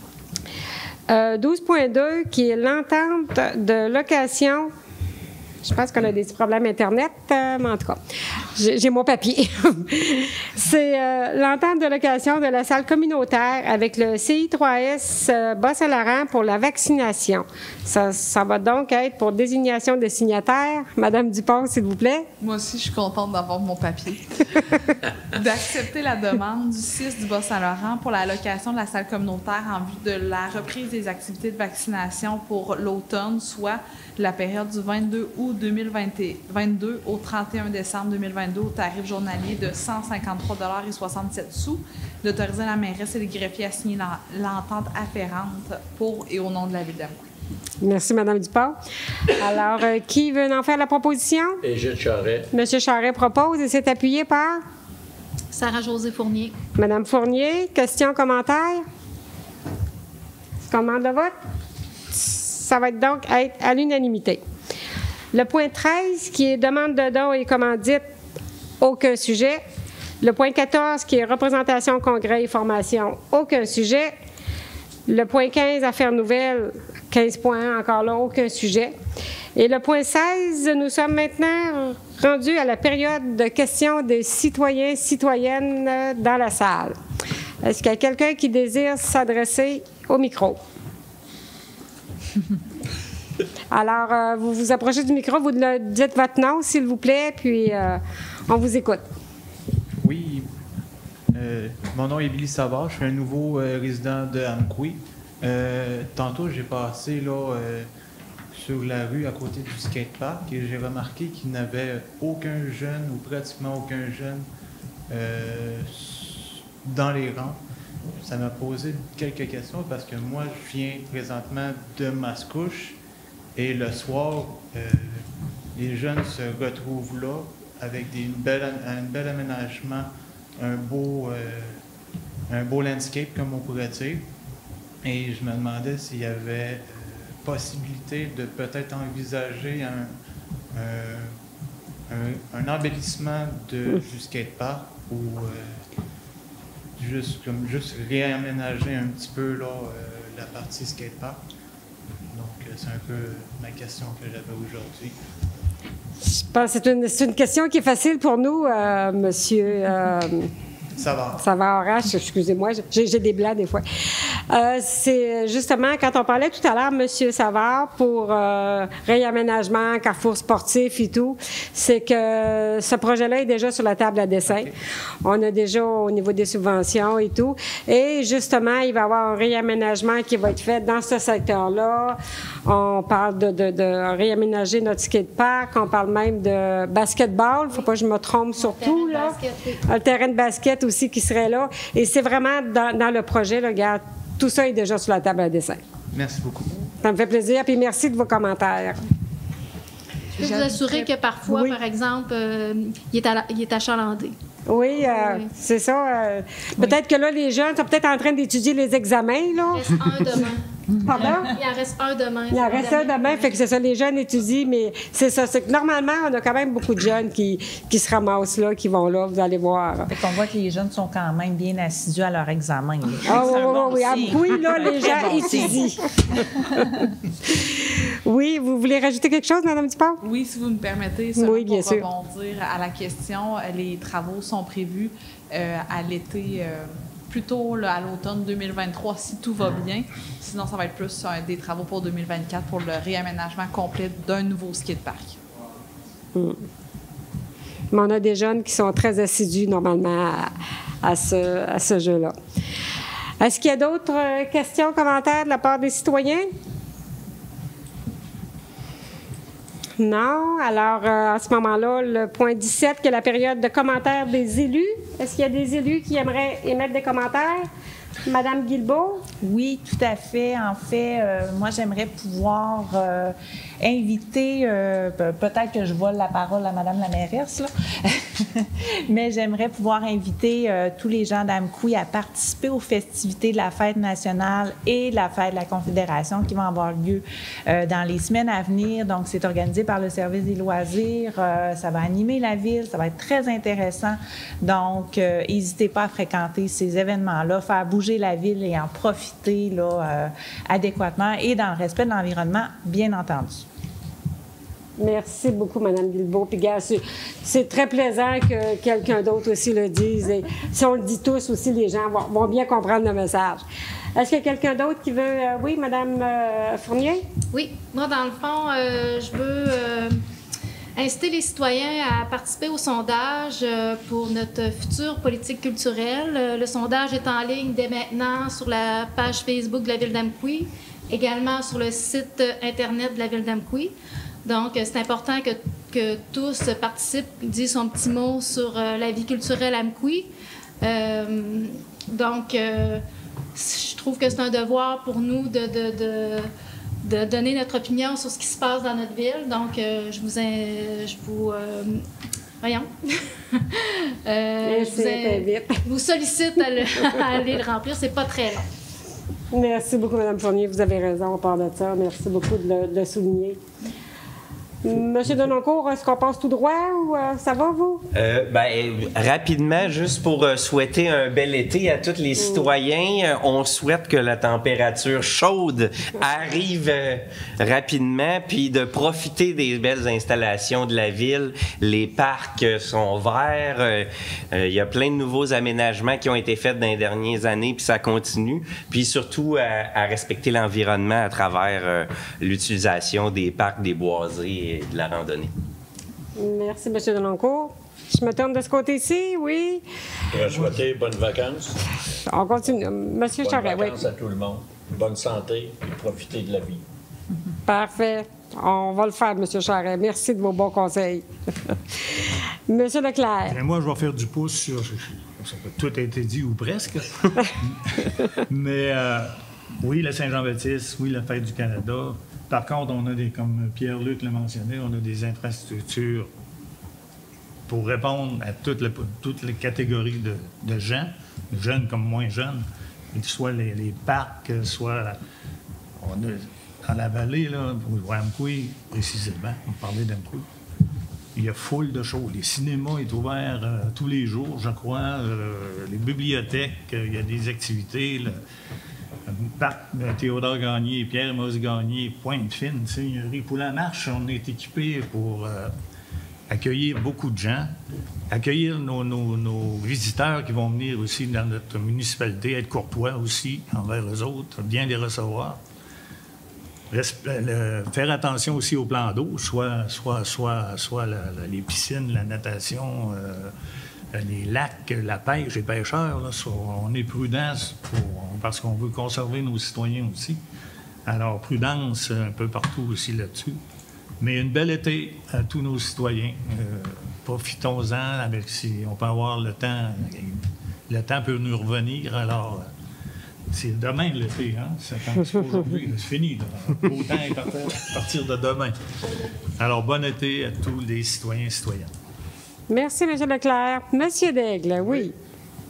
12.2, qui est l'entente de location. Je pense qu'on a des petits problèmes Internet, mais en tout cas, j'ai mon papier. C'est l'entente de location de la salle communautaire avec le CI3S Bas-Saint-Laurent pour la vaccination. Ça va donc être pour désignation de signataires. Madame Dupont, s'il vous plaît. Moi aussi, je suis contente d'avoir mon papier. D'accepter la demande du 6 du Bas-Saint-Laurent pour la location de la salle communautaire en vue de la reprise des activités de vaccination pour l'automne, soit la période du 22 août 2022 au 31 décembre 2022 au tarif journalier de 153,67 $, d'autoriser la mairesse et les greffiers à signer l'entente afférente pour et au nom de la ville d'Amqui. Merci, Mme Dupont. Alors, qui veut en faire la proposition? Égide Charret. Monsieur Charret propose et c'est appuyé par? Sarah-Josée Fournier. Madame Fournier, question, commentaire? Est-ce qu'on demande le vote? Ça va donc être à l'unanimité. Le point 13, qui est demande de dons et commandites, aucun sujet. Le point 14, qui est représentation, congrès et formation, aucun sujet. Le point 15, affaires nouvelles, 15 points, encore là, aucun sujet. Et le point 16, nous sommes maintenant rendus à la période de questions des citoyens, citoyennes dans la salle. Est-ce qu'il y a quelqu'un qui désire s'adresser au micro? Alors, vous vous approchez du micro, vous dites votre nom, s'il vous plaît, puis on vous écoute. Oui. Mon nom est Billy Savard, je suis un nouveau résident de Amqui. Tantôt, j'ai passé là, sur la rue à côté du skatepark et j'ai remarqué qu'il n'y avait aucun jeune ou pratiquement aucun jeune dans les rangs. Ça m'a posé quelques questions parce que moi, je viens présentement de Mascouche et le soir, les jeunes se retrouvent là avec un bel aménagement, un beau landscape, comme on pourrait dire. Et je me demandais s'il y avait possibilité de peut-être envisager un embellissement du skatepark ou juste réaménager un petit peu là, la partie skatepark. Donc, c'est un peu ma question que j'avais aujourd'hui. Je pense que c'est une question qui est facile pour nous, monsieur. Savard, excusez-moi, j'ai des blancs des fois. C'est justement, quand on parlait tout à l'heure, M. Savard, pour réaménagement, carrefour sportif et tout, c'est que ce projet-là est déjà sur la table à dessin. Okay. On a déjà au niveau des subventions et tout. Et justement, il va y avoir un réaménagement qui va être fait dans ce secteur-là. On parle de réaménager notre skatepark, on parle même de basketball, il ne faut pas que je me trompe surtout. Là. Un terrain de basket aussi qui serait là. Et c'est vraiment dans le projet, là, regarde, tout ça est déjà sur la table à dessin. Merci beaucoup. Ça me fait plaisir, puis merci de vos commentaires. Je peux vous assurer que parfois, par exemple, il est achalandé. Oui, c'est ça. Peut-être que là, les jeunes sont peut-être en train d'étudier les examens. Là. Il reste un demain. Pardon? Il en reste un demain. Il en reste un demain, fait que c'est ça, les jeunes étudient, mais c'est ça, c'est que normalement, on a quand même beaucoup de jeunes qui se ramassent là, qui vont là, vous allez voir. Fait qu'on voit que les jeunes sont quand même bien assidus à leur examen. Ah oui, oui, là, les gens étudient. Oui, vous voulez rajouter quelque chose, Mme Dupont? Oui, si vous me permettez, seulement Oui, bien pour sûr. rebondir à la question, les travaux sont prévus à l'été, plutôt là, à l'automne 2023, si tout va bien. Sinon, ça va être plus des travaux pour 2024 pour le réaménagement complet d'un nouveau ski de parc. Mais on a des jeunes qui sont très assidus, normalement, à ce jeu-là. Est-ce qu'il y a d'autres questions, commentaires de la part des citoyens? Non. Alors, à ce moment-là, le point 17, qui est la période de commentaires des élus. Est-ce qu'il y a des élus qui aimeraient émettre des commentaires? Madame Guilbeault? Oui, tout à fait. En fait, moi, j'aimerais pouvoir inviter, peut-être que je vole la parole à Madame la mairesse, là, mais j'aimerais pouvoir inviter tous les gens d'Amqui à participer aux festivités de la Fête nationale et de la Fête de la Confédération qui vont avoir lieu dans les semaines à venir. Donc, c'est organisé par le service des loisirs. Ça va animer la ville. Ça va être très intéressant. Donc, n'hésitez pas à fréquenter ces événements-là, faire bouger la ville et en profiter là, adéquatement et dans le respect de l'environnement, bien entendu. Merci beaucoup, Mme Guilbeault. Puis, gars, c'est très plaisant que quelqu'un d'autre aussi le dise. Et si on le dit tous aussi, les gens vont bien comprendre le message. Est-ce qu'il y a quelqu'un d'autre qui veut... oui, Mme Fournier? Oui. Moi, dans le fond, je veux inciter les citoyens à participer au sondage pour notre future politique culturelle. Le sondage est en ligne dès maintenant sur la page Facebook de la Ville d'Amqui, également sur le site Internet de la Ville d'Amqui. Donc, c'est important que tous participent, disent son petit mot sur la vie culturelle à Amqui. Donc, je trouve que c'est un devoir pour nous de donner notre opinion sur ce qui se passe dans notre ville. Donc, je vous sollicite à aller le remplir. C'est pas très long. Merci beaucoup, Mme Fournier. Vous avez raison, on parle de ça. Merci beaucoup de le souligner. Monsieur Denoncourt, est-ce qu'on passe tout droit ou ça va, vous? Rapidement, juste pour souhaiter un bel été à tous les citoyens, on souhaite que la température chaude arrive rapidement, puis de profiter des belles installations de la ville. Les parcs sont verts, il y a plein de nouveaux aménagements qui ont été faits dans les dernières années, puis ça continue. Puis surtout à respecter l'environnement à travers l'utilisation des parcs, des boisés et de la randonnée. Merci, M. Denoncourt. Je me tourne de ce côté-ci, oui. Je vais souhaiter bonnes vacances. On continue. Monsieur Charest, oui. Bonnes vacances à tout le monde. Bonne santé et profitez de la vie. Parfait. On va le faire, M. Charest. Merci de vos bons conseils. Monsieur Leclerc. Bien, moi, je vais faire du pouce sur... Tout a été dit ou presque. Mais oui, le Saint-Jean-Baptiste, oui, la Fête du Canada. Par contre, on a comme Pierre-Luc l'a mentionné, on a des infrastructures pour répondre à toutes les catégories de gens, jeunes comme moins jeunes, que ce soit les parcs, soit on a, dans la vallée, là, pour Amqui, précisément, on parlait d'Amqui, il y a foule de choses. Les cinémas sont ouverts tous les jours, je crois, les bibliothèques, il y a des activités, le parc Théodore Gagné, Pierre-Mose Gagné, Pointe-Fine, Seigneurie, Poulain-Marche, on est équipés pour accueillir beaucoup de gens, accueillir nos visiteurs qui vont venir aussi dans notre municipalité, être courtois aussi envers les autres, bien les recevoir. Faire attention aussi au plan d'eau, soit les piscines, la natation, les lacs, la pêche, les pêcheurs. Là, on est prudent parce qu'on veut conserver nos citoyens aussi. Alors, prudence un peu partout aussi là-dessus. Mais une belle été à tous nos citoyens. Profitons-en si on peut avoir le temps. Le temps peut nous revenir. Alors, c'est demain l'été, hein? C'est aujourd'hui, c'est fini. Là. Beau temps est à partir de demain. Alors, bon été à tous les citoyens et citoyennes. Merci, M. Leclerc. Monsieur Daigle, oui.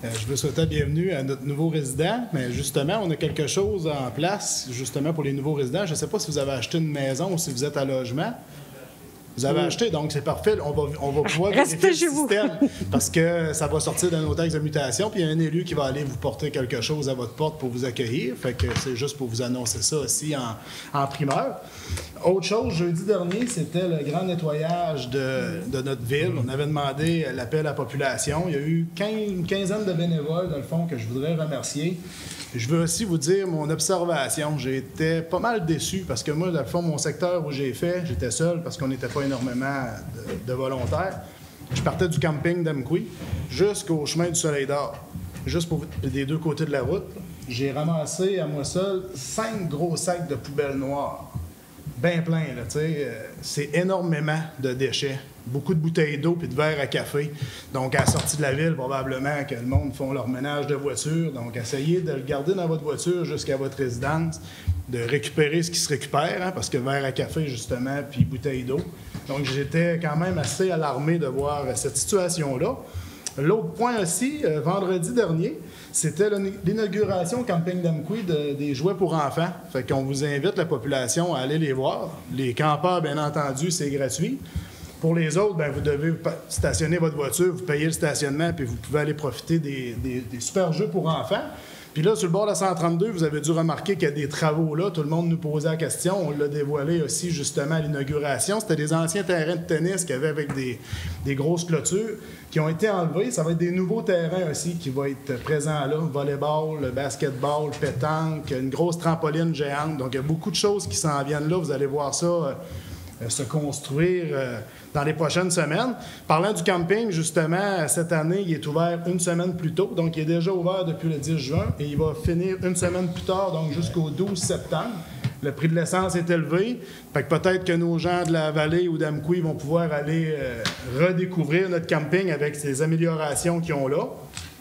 Je veux souhaiter la bienvenue à notre nouveau résident. Mais justement, on a quelque chose en place, justement, pour les nouveaux résidents. Je ne sais pas si vous avez acheté une maison ou si vous êtes à logement. Vous avez acheté, donc c'est parfait. On va pouvoir vérifier le système parce que ça va sortir de nos taxes de mutation, puis il y a un élu qui va aller vous porter quelque chose à votre porte pour vous accueillir. Fait que c'est juste pour vous annoncer ça aussi en primeur. Autre chose, jeudi dernier, c'était le grand nettoyage de notre ville. On avait demandé l'appel à la population. Il y a eu une quinzaine de bénévoles, dans le fond, que je voudrais remercier. Je veux aussi vous dire mon observation. J'ai été pas mal déçu parce que moi, dans le fond, mon secteur où j'ai fait, j'étais seul parce qu'on n'était pas énormément de volontaires. Je partais du camping d'Amqui jusqu'au chemin du Soleil d'Or, juste des deux côtés de la route. J'ai ramassé à moi seul 5 gros sacs de poubelles noires. Bien plein, là, tu sais. C'est énormément de déchets. Beaucoup de bouteilles d'eau puis de verres à café. Donc, à la sortie de la ville, probablement que le monde font leur ménage de voiture. Donc, essayez de le garder dans votre voiture jusqu'à votre résidence, de récupérer ce qui se récupère, hein, parce que verre à café, justement, puis bouteilles d'eau. Donc, j'étais quand même assez alarmé de voir cette situation-là. L'autre point aussi, vendredi dernier, c'était l'inauguration au camping d'Amqui des jouets pour enfants. Fait qu'on vous invite, la population, à aller les voir. Les campeurs, bien entendu, c'est gratuit. Pour les autres, bien, vous devez stationner votre voiture, vous payez le stationnement, puis vous pouvez aller profiter des super jeux pour enfants. Puis là, sur le bord de la 132, vous avez dû remarquer qu'il y a des travaux là. Tout le monde nous posait la question. On l'a dévoilé aussi justement à l'inauguration. C'était des anciens terrains de tennis qui avaient avec des grosses clôtures qui ont été enlevés. Ça va être des nouveaux terrains aussi qui vont être présents là. Volleyball, basketball, pétanque, une grosse trampoline géante. Donc, il y a beaucoup de choses qui s'en viennent là. Vous allez voir ça se construire dans les prochaines semaines. Parlant du camping, justement, cette année, il est ouvert une semaine plus tôt. Donc, il est déjà ouvert depuis le 10 juin et il va finir une semaine plus tard, donc jusqu'au 12 septembre. Le prix de l'essence est élevé. Fait que peut-être que nos gens de la vallée ou d'Amqui vont pouvoir aller redécouvrir notre camping avec ces améliorations qu'ils ont là.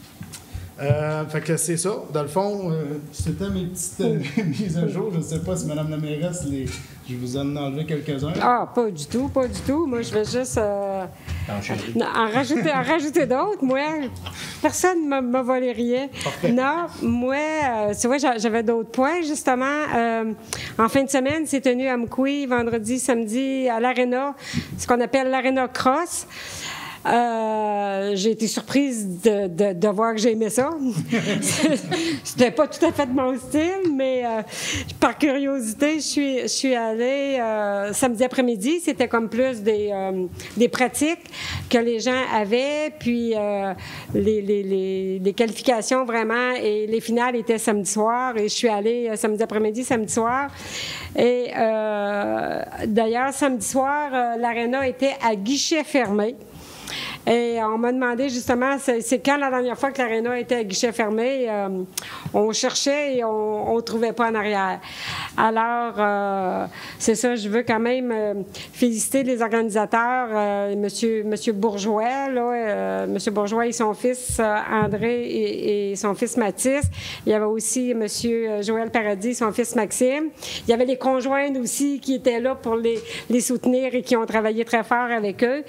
Fait que c'est ça. Dans le fond, c'était mes petites mises à jour. Je ne sais pas si Mme la mairesse, je vous en ai enlevé quelques-uns. Ah, pas du tout, pas du tout. Moi, je vais juste en rajouter d'autres. Moi, personne ne m'a volé rien. Parfait. Non, moi, tu vois, j'avais d'autres points, justement. En fin de semaine, c'est tenu à Amqui, vendredi, samedi, à l'Arena, ce qu'on appelle l'Arena Cross. J'ai été surprise de voir que j'aimais ça. C'était pas tout à fait de mon style, mais par curiosité, je suis allée samedi après-midi. C'était comme plus des pratiques que les gens avaient, puis les qualifications vraiment, et les finales étaient samedi soir, et je suis allée samedi après-midi, samedi soir. Et d'ailleurs, samedi soir, l'aréna était à guichet fermé. Et on m'a demandé justement, c'est quand la dernière fois que l'aréna était à guichet fermé, on cherchait et on ne trouvait pas en arrière. Alors, c'est ça, je veux quand même féliciter les organisateurs, Monsieur Bourgeois, là, Monsieur Bourgeois et son fils André et son fils Mathis. Il y avait aussi Monsieur Joël Paradis, son fils Maxime. Il y avait les conjointes aussi qui étaient là pour les soutenir et qui ont travaillé très fort avec eux.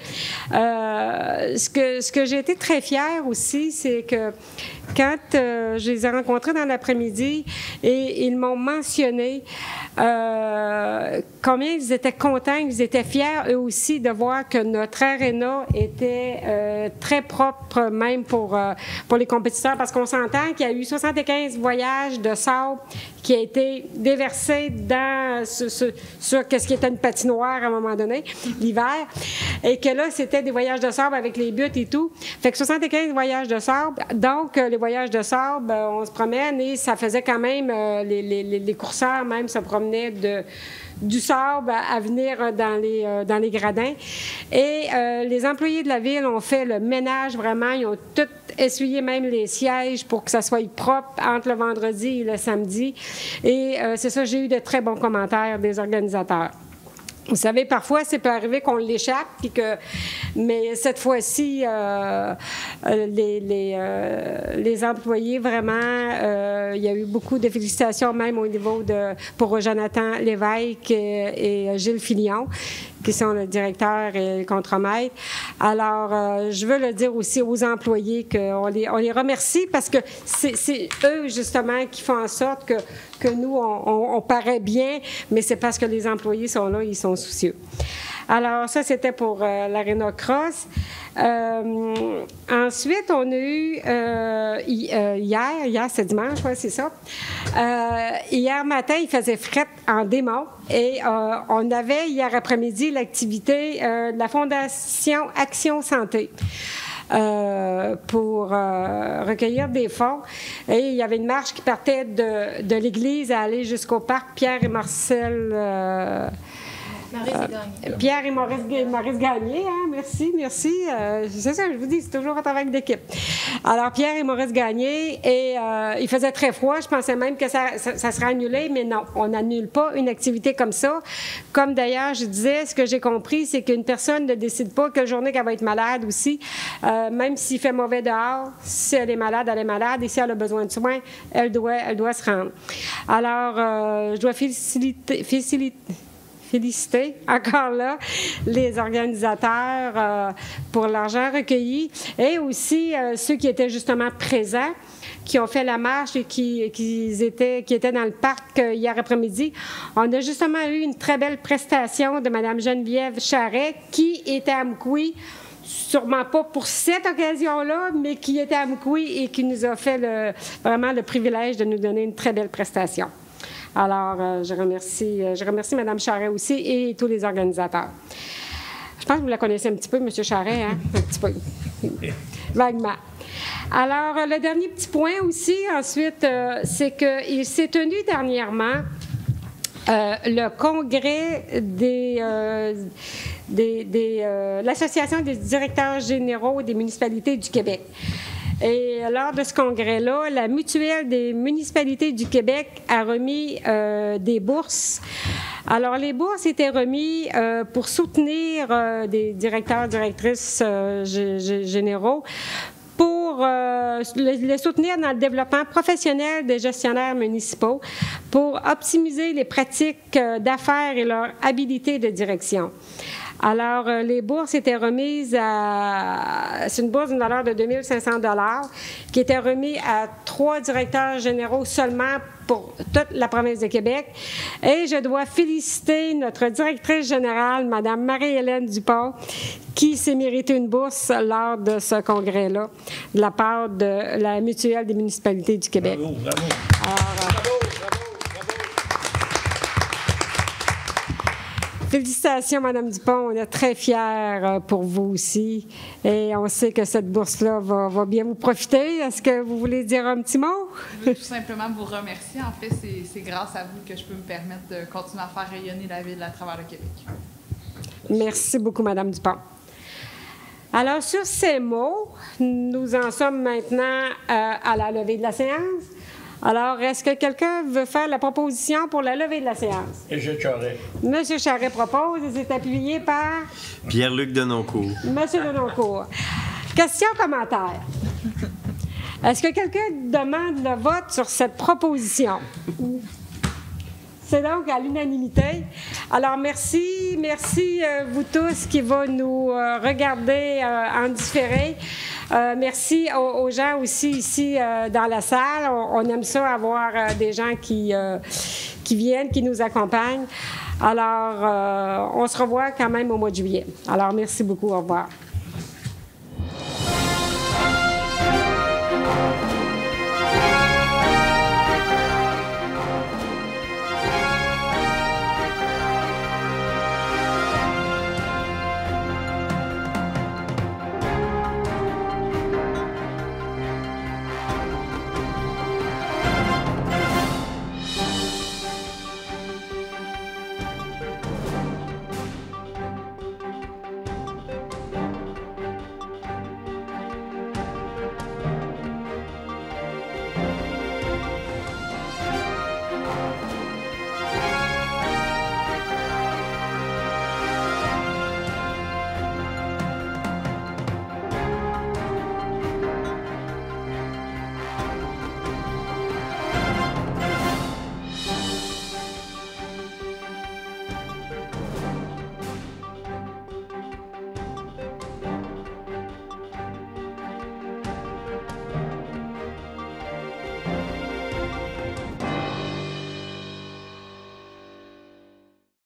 Ce que j'ai été très fière aussi, c'est que quand je les ai rencontrés dans l'après-midi et ils m'ont mentionné combien ils étaient contents, ils étaient fiers eux aussi de voir que notre aréna était très propre même pour les compétiteurs, parce qu'on s'entend qu'il y a eu 75 voyages de sable qui a été déversé dans sur qu'est-ce qui était une patinoire à un moment donné, l'hiver, et que là, c'était des voyages de sable avec les buttes et tout. Fait que 75 voyages de sable. Donc, les voyages de sable, on se promène et ça faisait quand même, les courseurs même se promenaient du sable à venir dans les gradins. Et les employés de la ville ont fait le ménage vraiment. Ils ont tout essuyé, même les sièges, pour que ça soit propre entre le vendredi et le samedi. Et c'est ça, j'ai eu de très bons commentaires des organisateurs. Vous savez, parfois, ça peut arriver qu'on l'échappe, mais cette fois-ci, les employés, vraiment, il y a eu beaucoup de félicitations, même au niveau pour Jonathan Lévesque et Gilles Filion, qui sont le directeur et le contremaître. Alors, je veux le dire aussi aux employés qu'on les remercie parce que c'est eux, justement, qui font en sorte que nous, on paraît bien, mais c'est parce que les employés sont là, ils sont soucieux. Alors, ça, c'était pour l'Arena Cross. Ensuite, on a eu hier c'est dimanche, ouais, c'est ça. Hier matin, il faisait fret en démon et on avait hier après-midi l'activité de la Fondation Action Santé. Pour recueillir des fonds. Et il y avait une marche qui partait de l'église à aller jusqu'au parc Pierre et Marcel... Pierre et Maurice Gagné, hein? Merci. C'est ça, je vous dis, c'est toujours un travail d'équipe. Alors, Pierre et Maurice Gagné, et il faisait très froid. Je pensais même que ça serait annulé, mais non, on n'annule pas une activité comme ça. Comme d'ailleurs, je disais, ce que j'ai compris, c'est qu'une personne ne décide pas quelle journée qu'elle va être malade aussi. Même s'il fait mauvais dehors, si elle est malade, elle est malade, et si elle a besoin de soins, elle doit se rendre. Alors, je dois féliciter encore là les organisateurs pour l'argent recueilli et aussi ceux qui étaient justement présents, qui ont fait la marche et qui étaient dans le parc hier après-midi. On a justement eu une très belle prestation de Mme Geneviève Charret qui était à Amkoui, sûrement pas pour cette occasion-là, mais qui était à Amkoui et qui nous a fait vraiment le privilège de nous donner une très belle prestation. Alors, je remercie Mme Charret aussi et tous les organisateurs. Je pense que vous la connaissez un petit peu, M. Charret, hein? Un petit peu. Vaguement. Alors, le dernier petit point aussi, ensuite, c'est qu'il s'est tenu dernièrement le congrès l'Association des directeurs généraux des municipalités du Québec. Et lors de ce congrès-là, la Mutuelle des municipalités du Québec a remis des bourses. Alors, les bourses étaient remises pour soutenir des directeurs, directrices généraux pour les soutenir dans le développement professionnel des gestionnaires municipaux, pour optimiser les pratiques d'affaires et leur habilité de direction. Alors, les bourses étaient remises c'est une bourse d'une valeur de 2 500 $ qui était remise à 3 directeurs généraux seulement pour toute la province de Québec. Et je dois féliciter notre directrice générale, Mme Marie-Hélène Dupont, qui s'est mérité une bourse lors de ce congrès-là, de la part de la Mutuelle des municipalités du Québec. Bravo, bravo. Alors, félicitations, Mme Dupont. On est très fiers pour vous aussi. Et on sait que cette bourse-là va bien vous profiter. Est-ce que vous voulez dire un petit mot? Je veux tout simplement vous remercier. En fait, c'est grâce à vous que je peux me permettre de continuer à faire rayonner la ville à travers le Québec. Merci beaucoup, Mme Dupont. Alors, sur ces mots, nous en sommes maintenant à la levée de la séance. Alors, est-ce que quelqu'un veut faire la proposition pour la levée de la séance? M. Charret. M. Charret propose et c'est appuyé par... Pierre-Luc Denoncourt. M. Denoncourt. Question, commentaire. Est-ce que quelqu'un demande le vote sur cette proposition? C'est donc à l'unanimité. Alors, merci vous tous qui vont nous regarder en différé. Merci aux gens aussi ici dans la salle. On aime ça avoir des gens qui viennent, qui nous accompagnent. Alors, on se revoit quand même au mois de juillet. Alors, merci beaucoup. Au revoir.